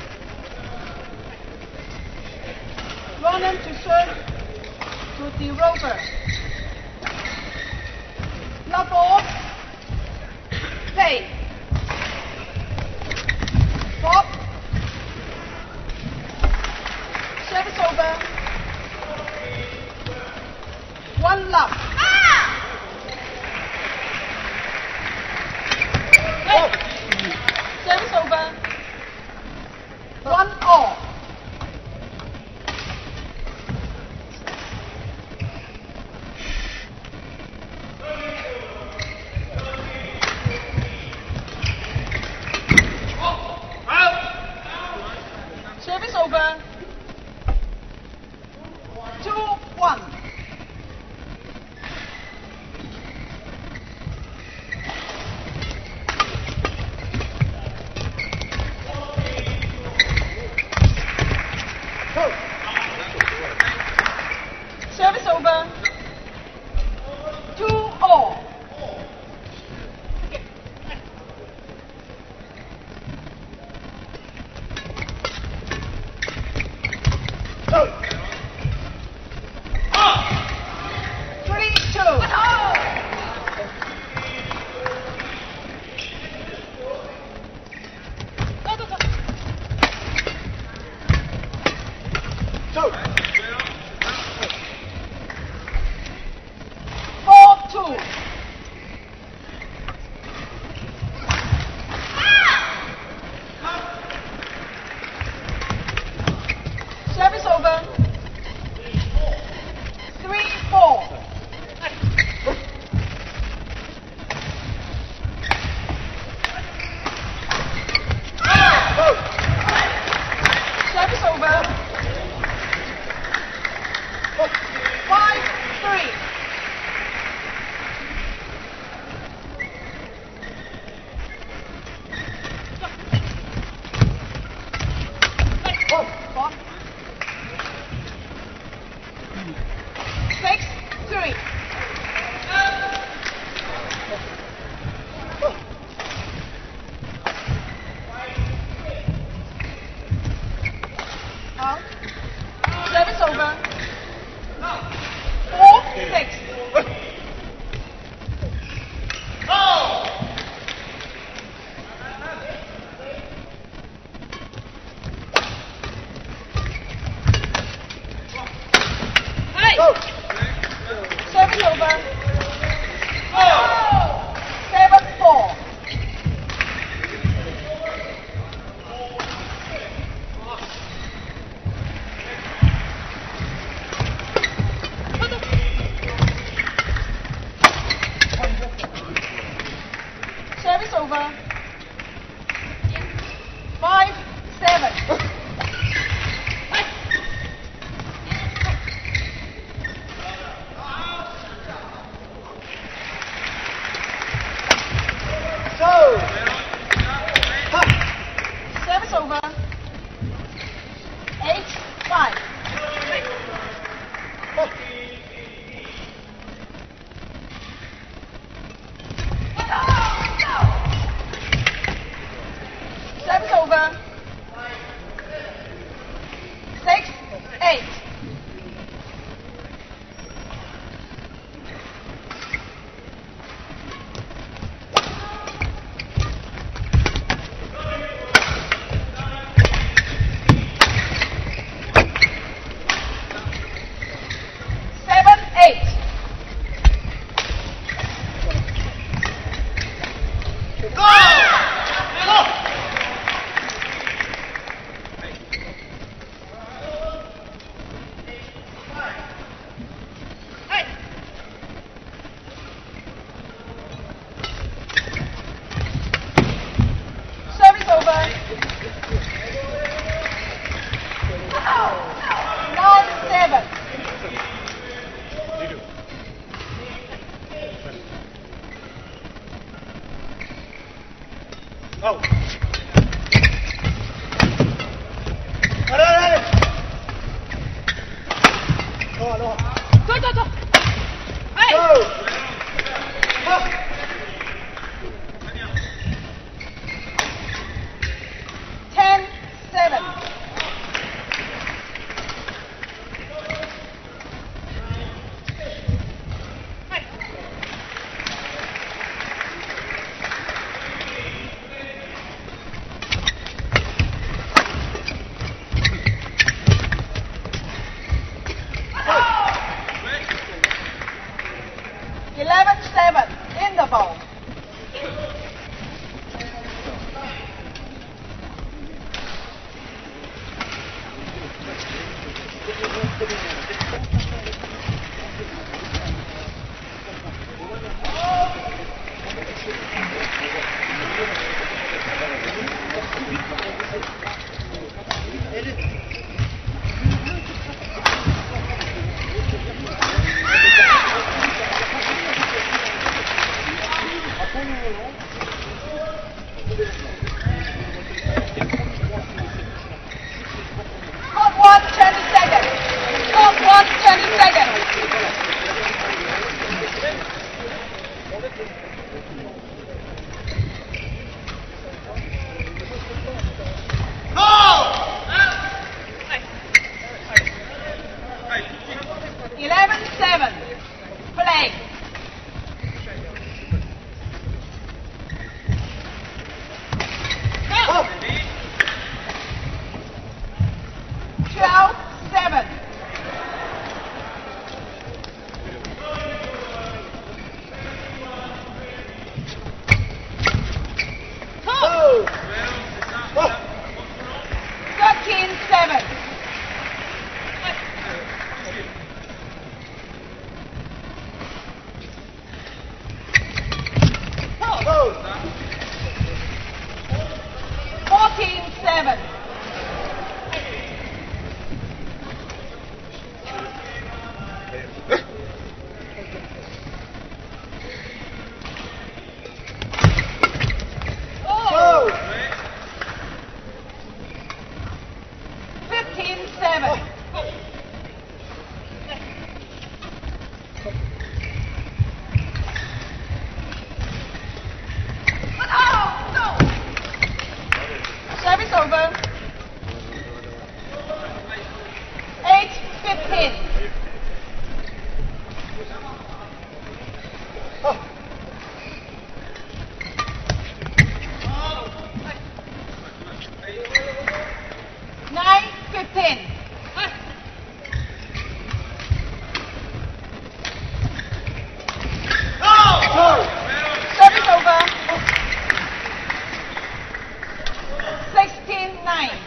Roland to serve to de Rover. Love all, play. Stop. Service over. One love. Ah! Hey. Service over. One all. Service over. Two, one. Court one, twenty seconds. Court one, twenty seconds. Eleven seven. Play. Twelve seven. Thirteen seven. Fourteen seven. Oh. Fifteen seven. Oh, no. Service over. Eight fifteen. Nine fifteen. Service over. Sixteen nine.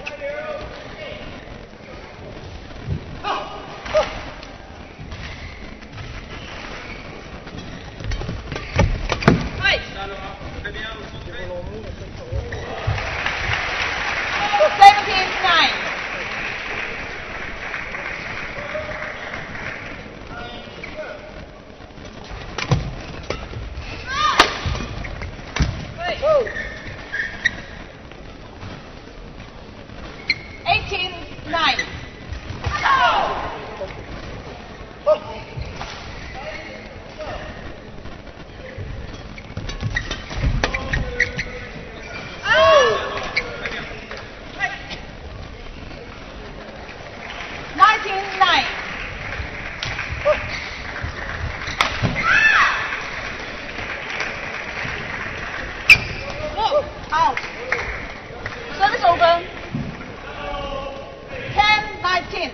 Seventeen nine. Eighteen nine. Nineteen nine. Out. Service over. Ten nineteen.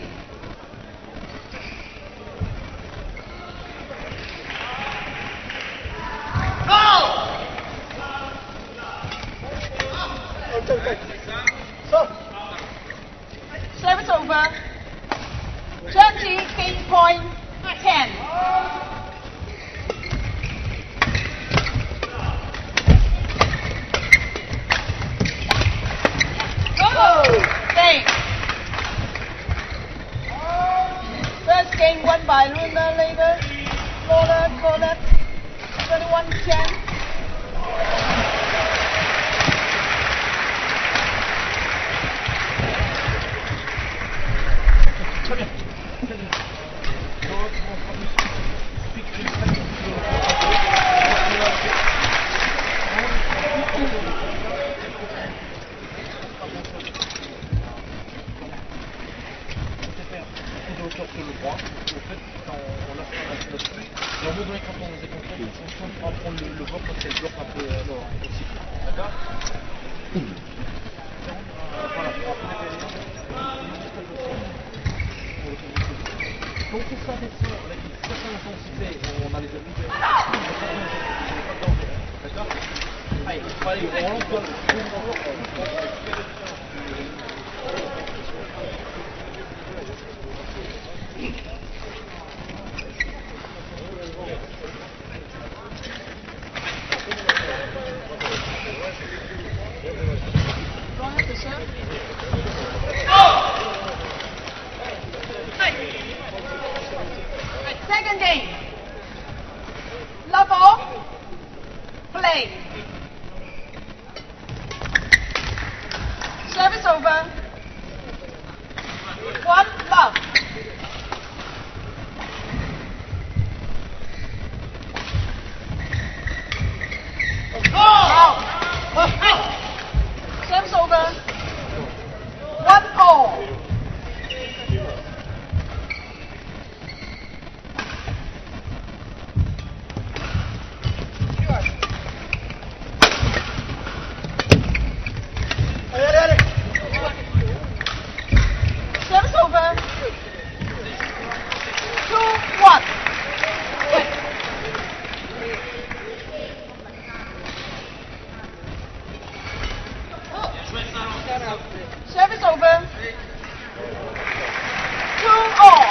Service over. Twenty game point ten. Game. First game won by Luna Later. Lola Colette. twenty-one ten. Second game. Love off. Play. Service over. One love. Out. Service over. One all. Service over. Two, one. Service over. Two all.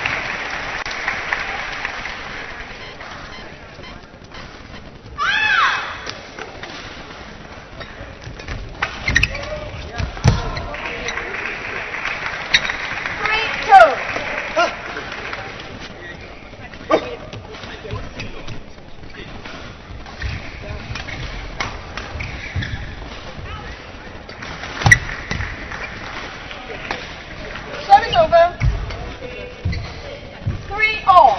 Three, two. Service over. Three all.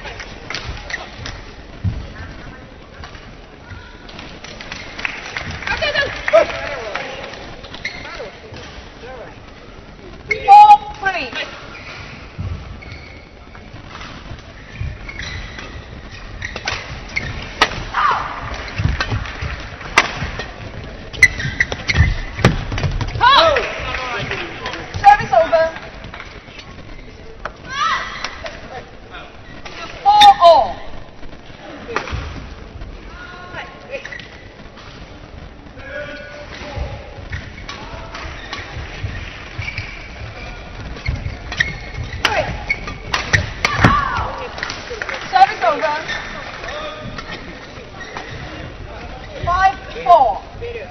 Four, three. Service over. Four all. Service over. Five, four.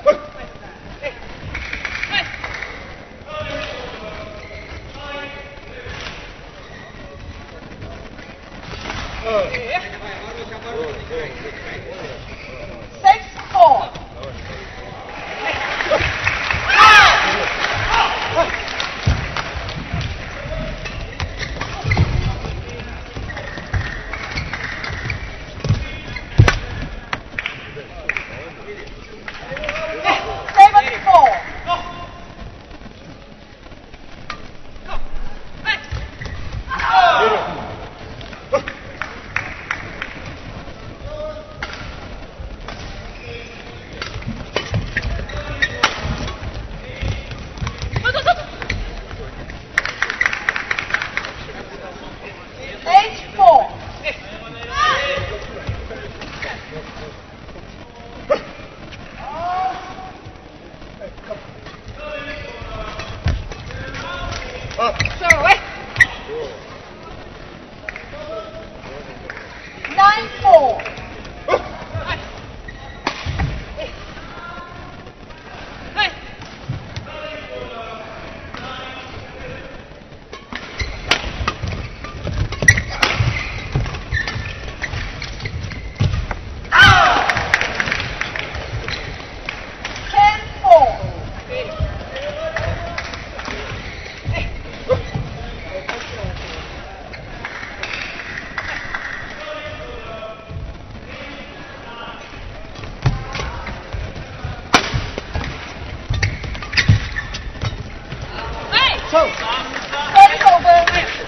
Six, four. Seven, four. Eight, four. Nine, four. Ten, four. Service over.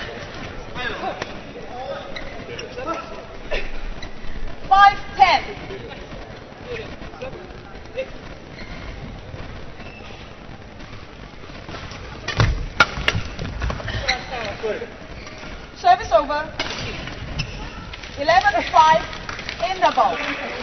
Five, ten. Service over. Eleven, five. In the ball.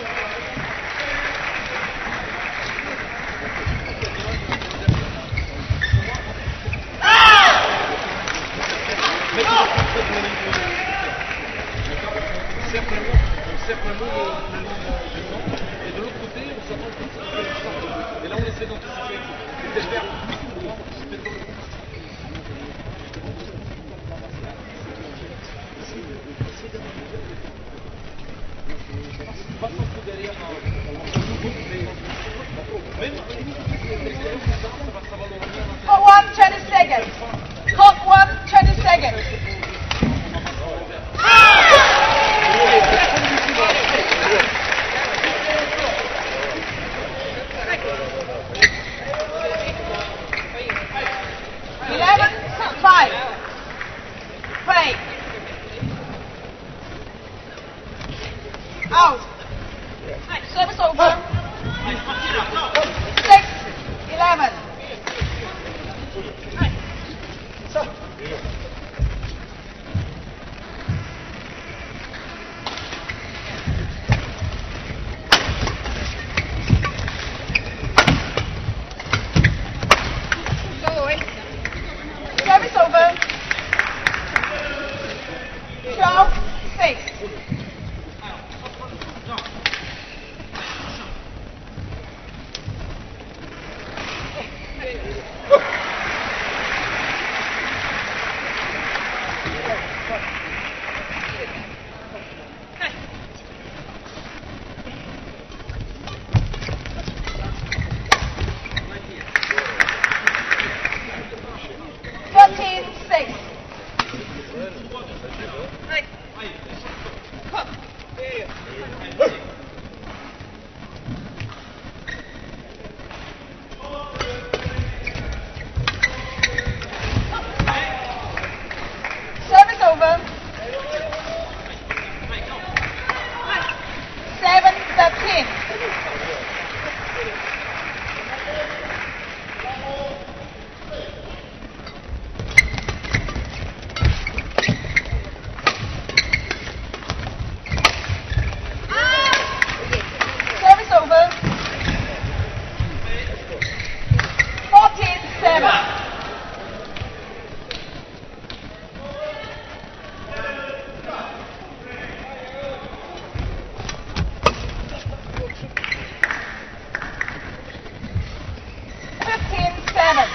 simplement le, le nom du nom. Et de l'autre côté, on s'avance comme ça, et là on essaie d'anticiper. Court one, twenty seconds. Court one, twenty seconds. Eleven, five. Play. Out. Service over. Six, eleven. Service over. Twelve, six. Thirteen, six. Service over. Seven, thirteen. Service over. Fourteen, seven. Fifteen, seven.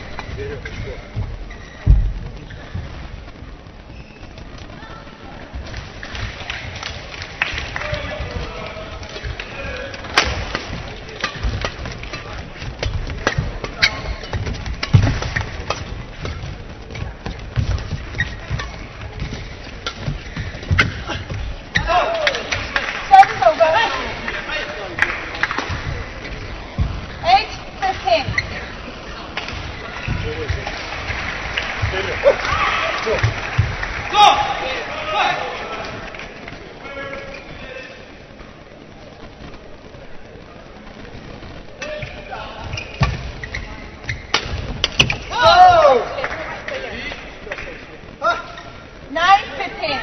Service over. Eight, fifteen. Nine, fifteen.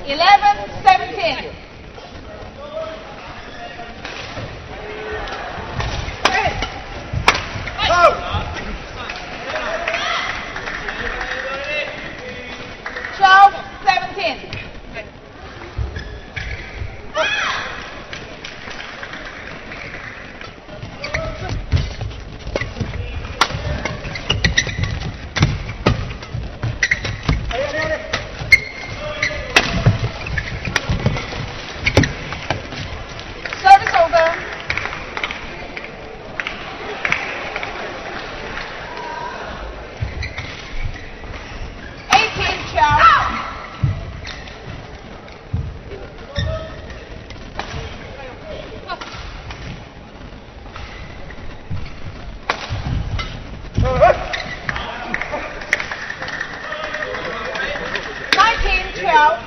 eleven seventeen. twelve seventeen. Service over. eighteen twelve. nineteen twelve.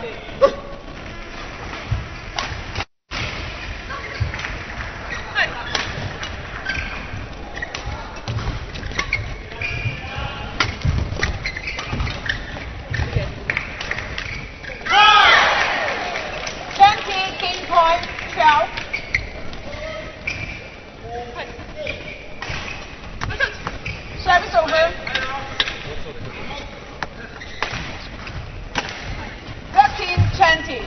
twenty king point twelve. Service over. thirteen twenty.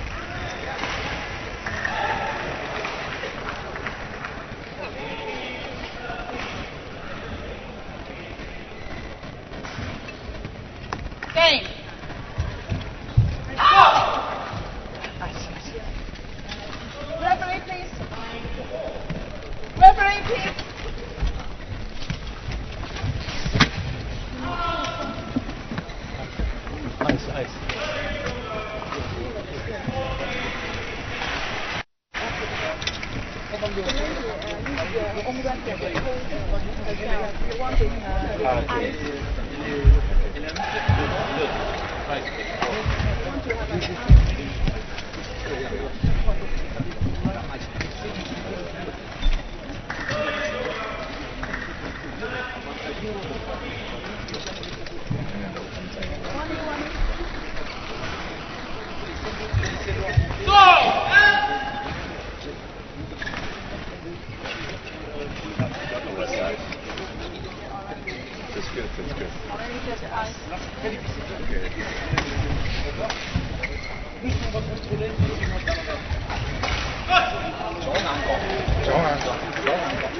Game. Referee, please. Referee, please. Ice, ice. That's good, that's good. 좋은 안고. 좋은 안고.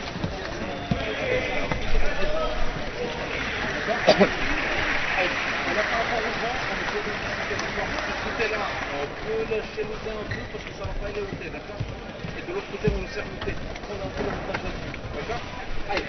On peut lâcher le dé un peu parce que ça va pas aller au thé, d'accord? Et de l'autre côté, on le sert le thé. On a un peu le montage là-dessus, d'accord? Allez.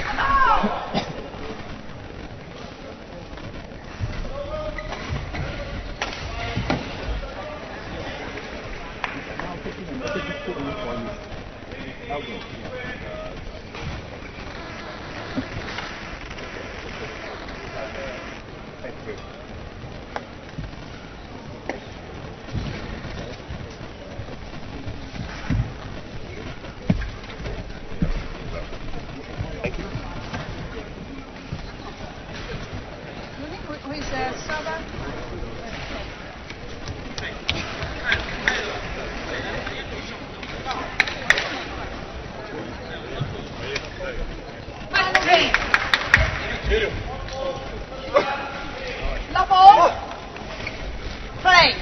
Who is the server? Final game. Love all. Play.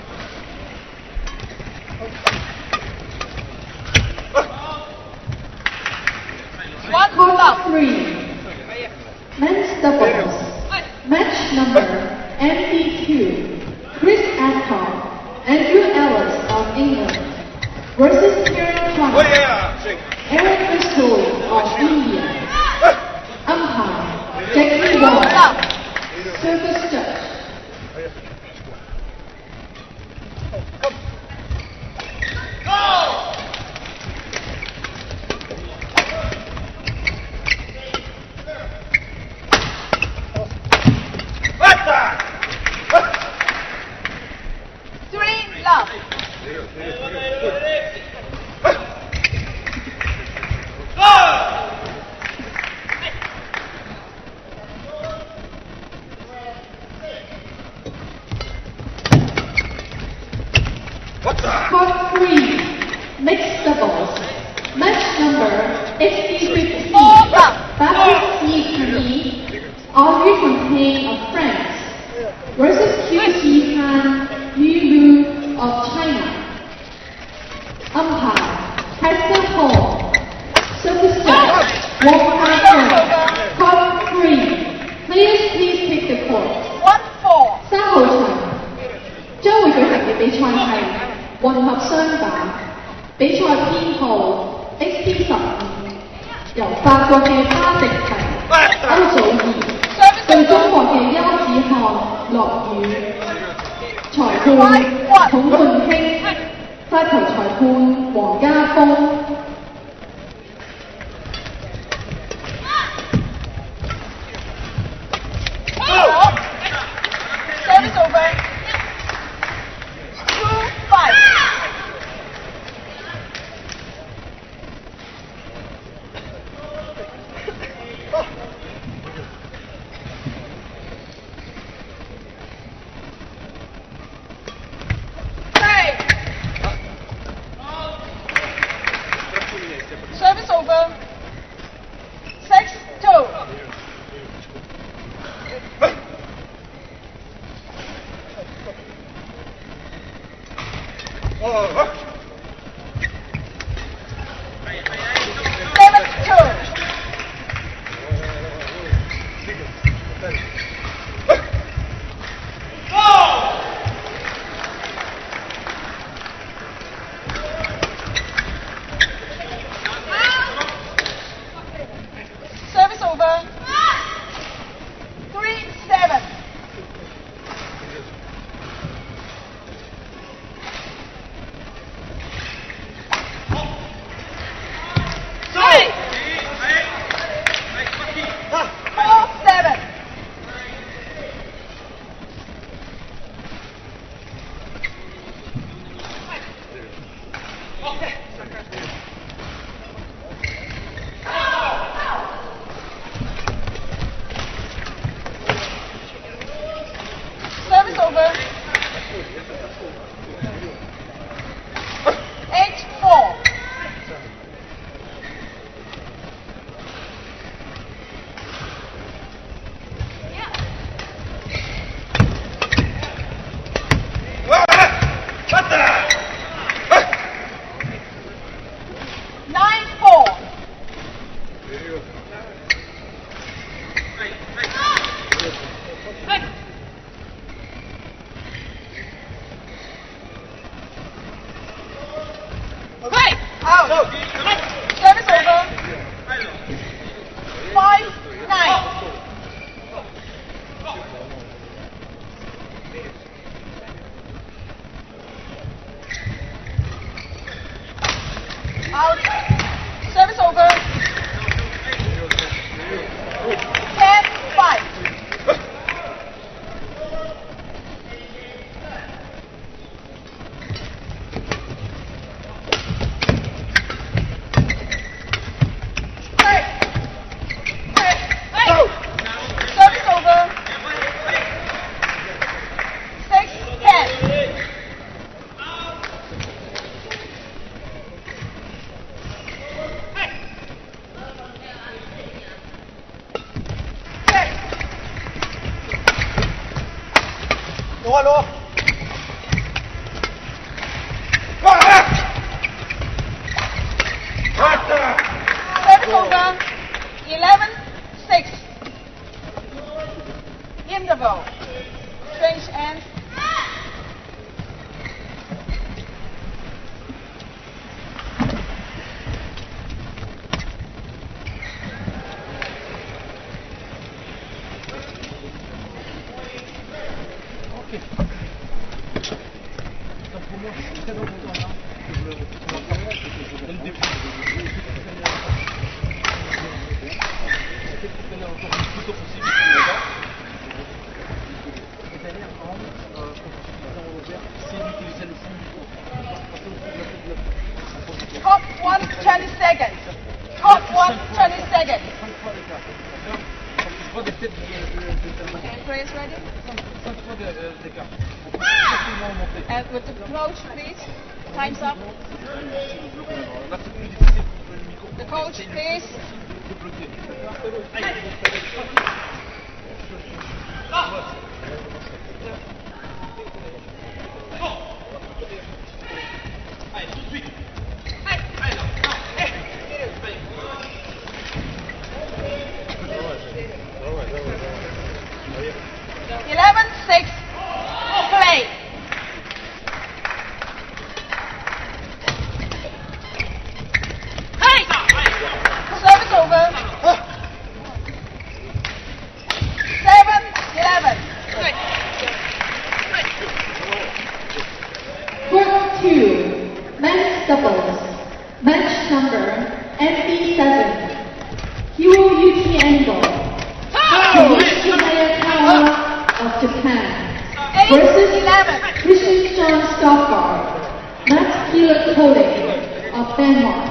One Court love. three. Men's doubles. Match number M P two. Chris Adcock, Andrew Ellis of England versus Kieran Clark, Eric Bristol of India. Umpire Jackie Wong. Service judge. Three love. Lee Audrey Fontaine of France versus Q T Han Yu Lu of China. Umpire, Hester Hall. Service judge, Wong Hai Chen. Court three. Players please take the court. One four. 三號場將會舉行嘅比賽係混合雙打，比賽編號 X D 十五，由法國嘅巴迪提、歐祖兒對中國嘅邱子翰、樂宇。裁判孔冠興，發球裁判黃家峰。 Service over. Two five. Three. Service over. Six two. Seven two. Service over. Three seven. Three. Four seven. Service over. Eight four. Nine four. Right. Out. Service over. Five nine. Out. Service over. Ten five. Hey. Hey. Hey. Service over. Six ten. Lỗ lỗ. Service over. Eleven six. Interval. Change end. Top one twenty seconds. Top one twenty seconds. Okay, players ready? And with the coach, please. Time's up. The coach, please. bloquer. Allez, tout de suite. Allez, allez, là. eleven six, play. Hey! Service over. seven eleven. Court two, men's doubles. Match number M B seven. Hiroyuki Endo, Tomoshi Hayakawa of Japan eight versus eleven. Christian John Stockard, Matt Keeler Coding of Denmark.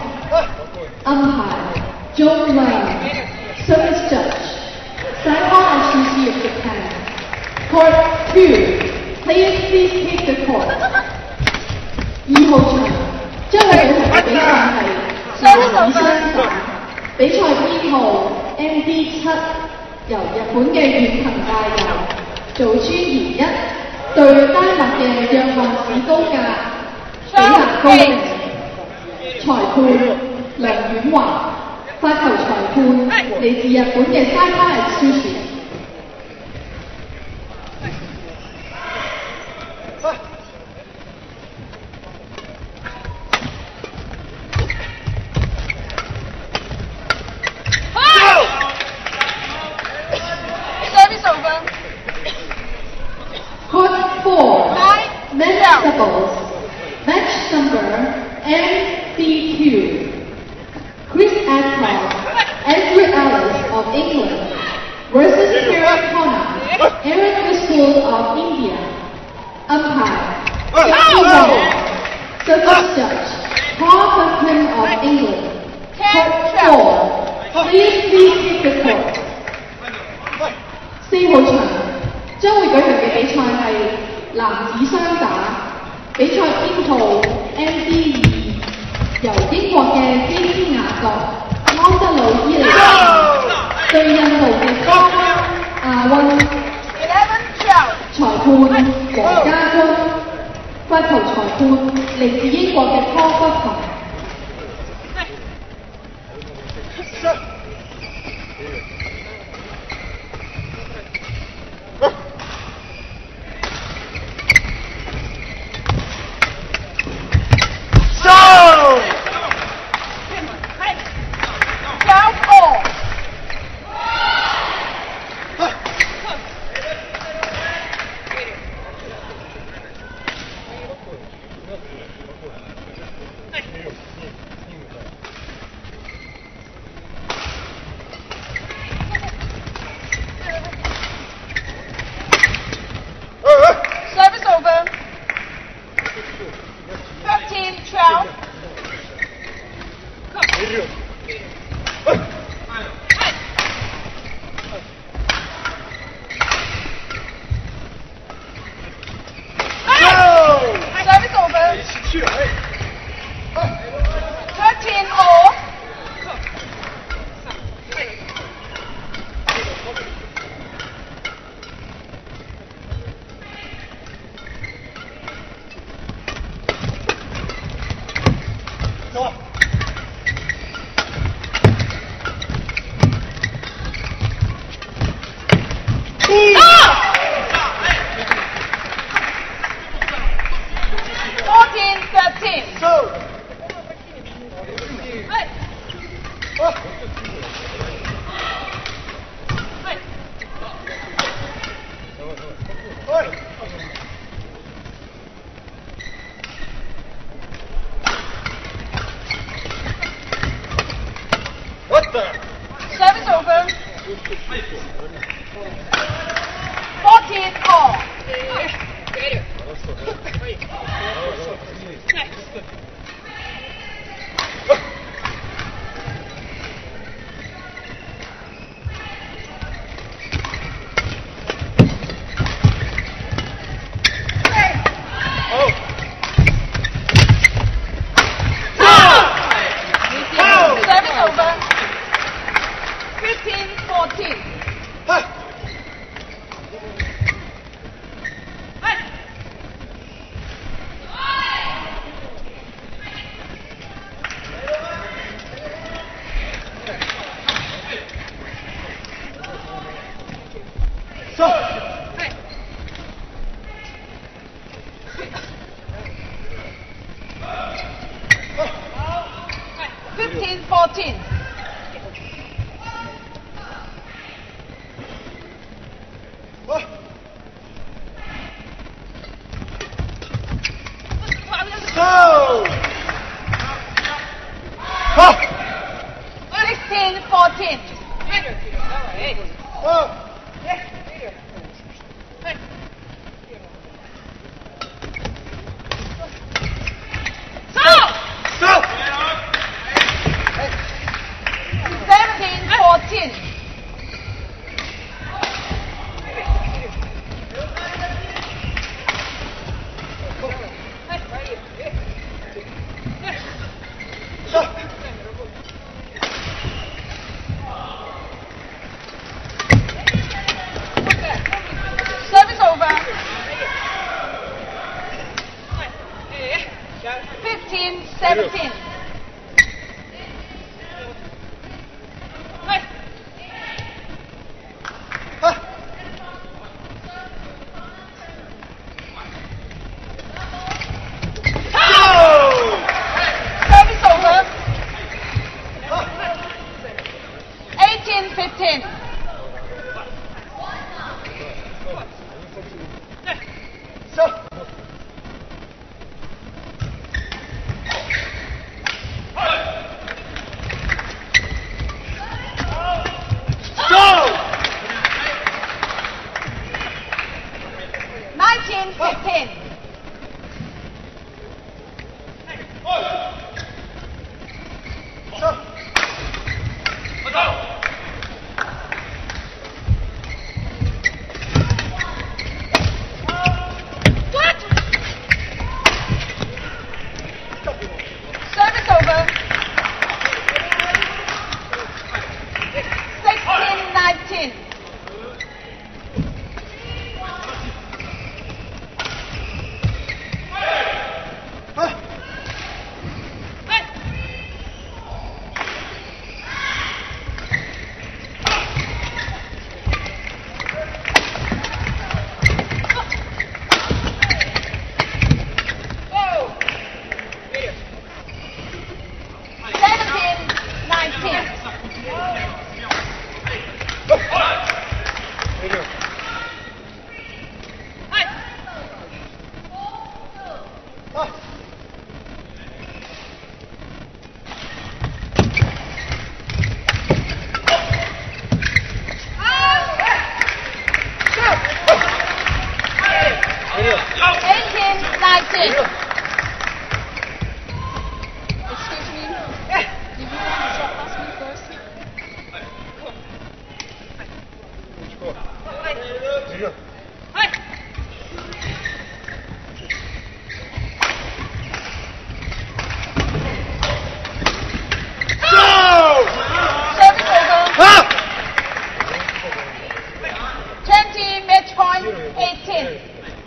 Umpire, Joe Lang. Service judge, Saigon Ashushi of Japan. Court two, players please take the court. 二號場將會舉行嘅比賽係男子雙打，比賽編號 M D 七，由日本嘅遠藤大佑、早川賢一對丹麥嘅約翰史高格、比納高定，裁判梁婉華，發球裁判嚟自日本嘅山卡係舒樹。Court four, men's doubles, match number M C two. Chris Adcock, Andrew Ellis of England versus Terry Connor, Eric Driscoll of India. Umpire, Jackie Wong. Service judge, Paul Buckman of England. Court four, please please take the court. 四號場將會舉行嘅比賽係男子雙打，比賽編號 M D 二，由英國嘅基斯雅各、安德魯伊利對印度嘅科亞温。裁判黃家軍，發球裁判嚟自英國嘅湯北雄。 fifteen fourteen. sixteen fourteen. seventeen fourteen. Service over. fifteen seventeen. Service over. eighteen fifteen. nineteen fifteen. Service over. sixteen nineteen. seventeen nineteen. eighteen nineteen. Excuse me. Did you want to shot past me first? Service over. twenty match point eighteen.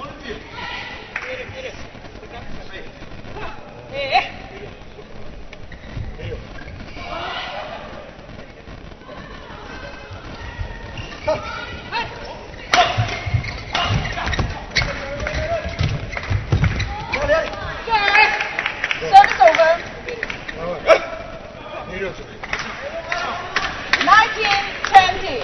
Service over. nineteen twenty.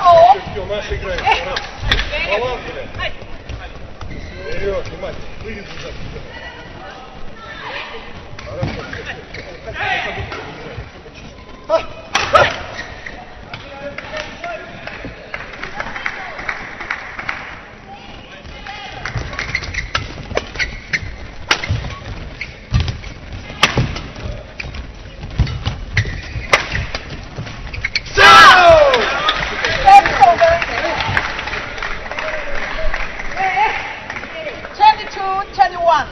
all. Все, наши играют. Баланс, блядь. Вперед, внимательно. Выйди туда. twenty-two twenty-one.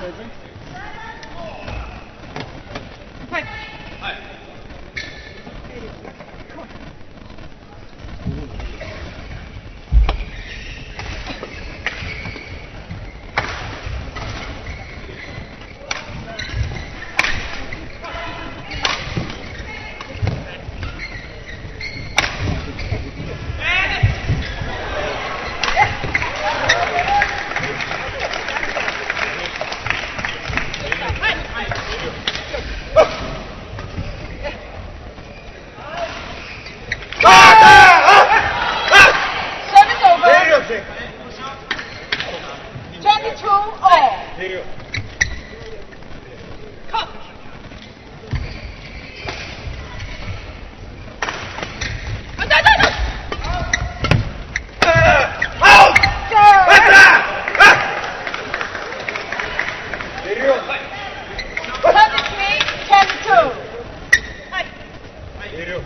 Service over. Вперед, Жень. twenty-two all. Вперед. Аут! Вперед! twenty-three twenty-two. Вперед!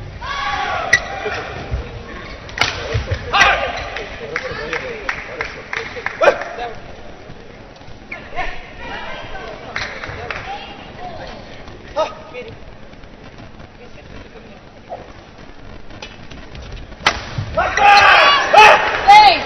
Ready.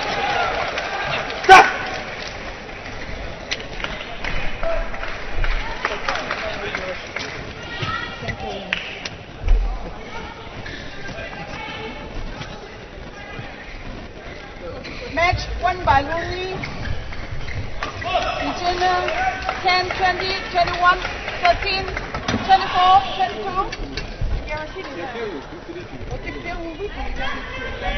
Match won by Rooney. Regina ten twenty twenty-one thirteen twenty-four twenty-two.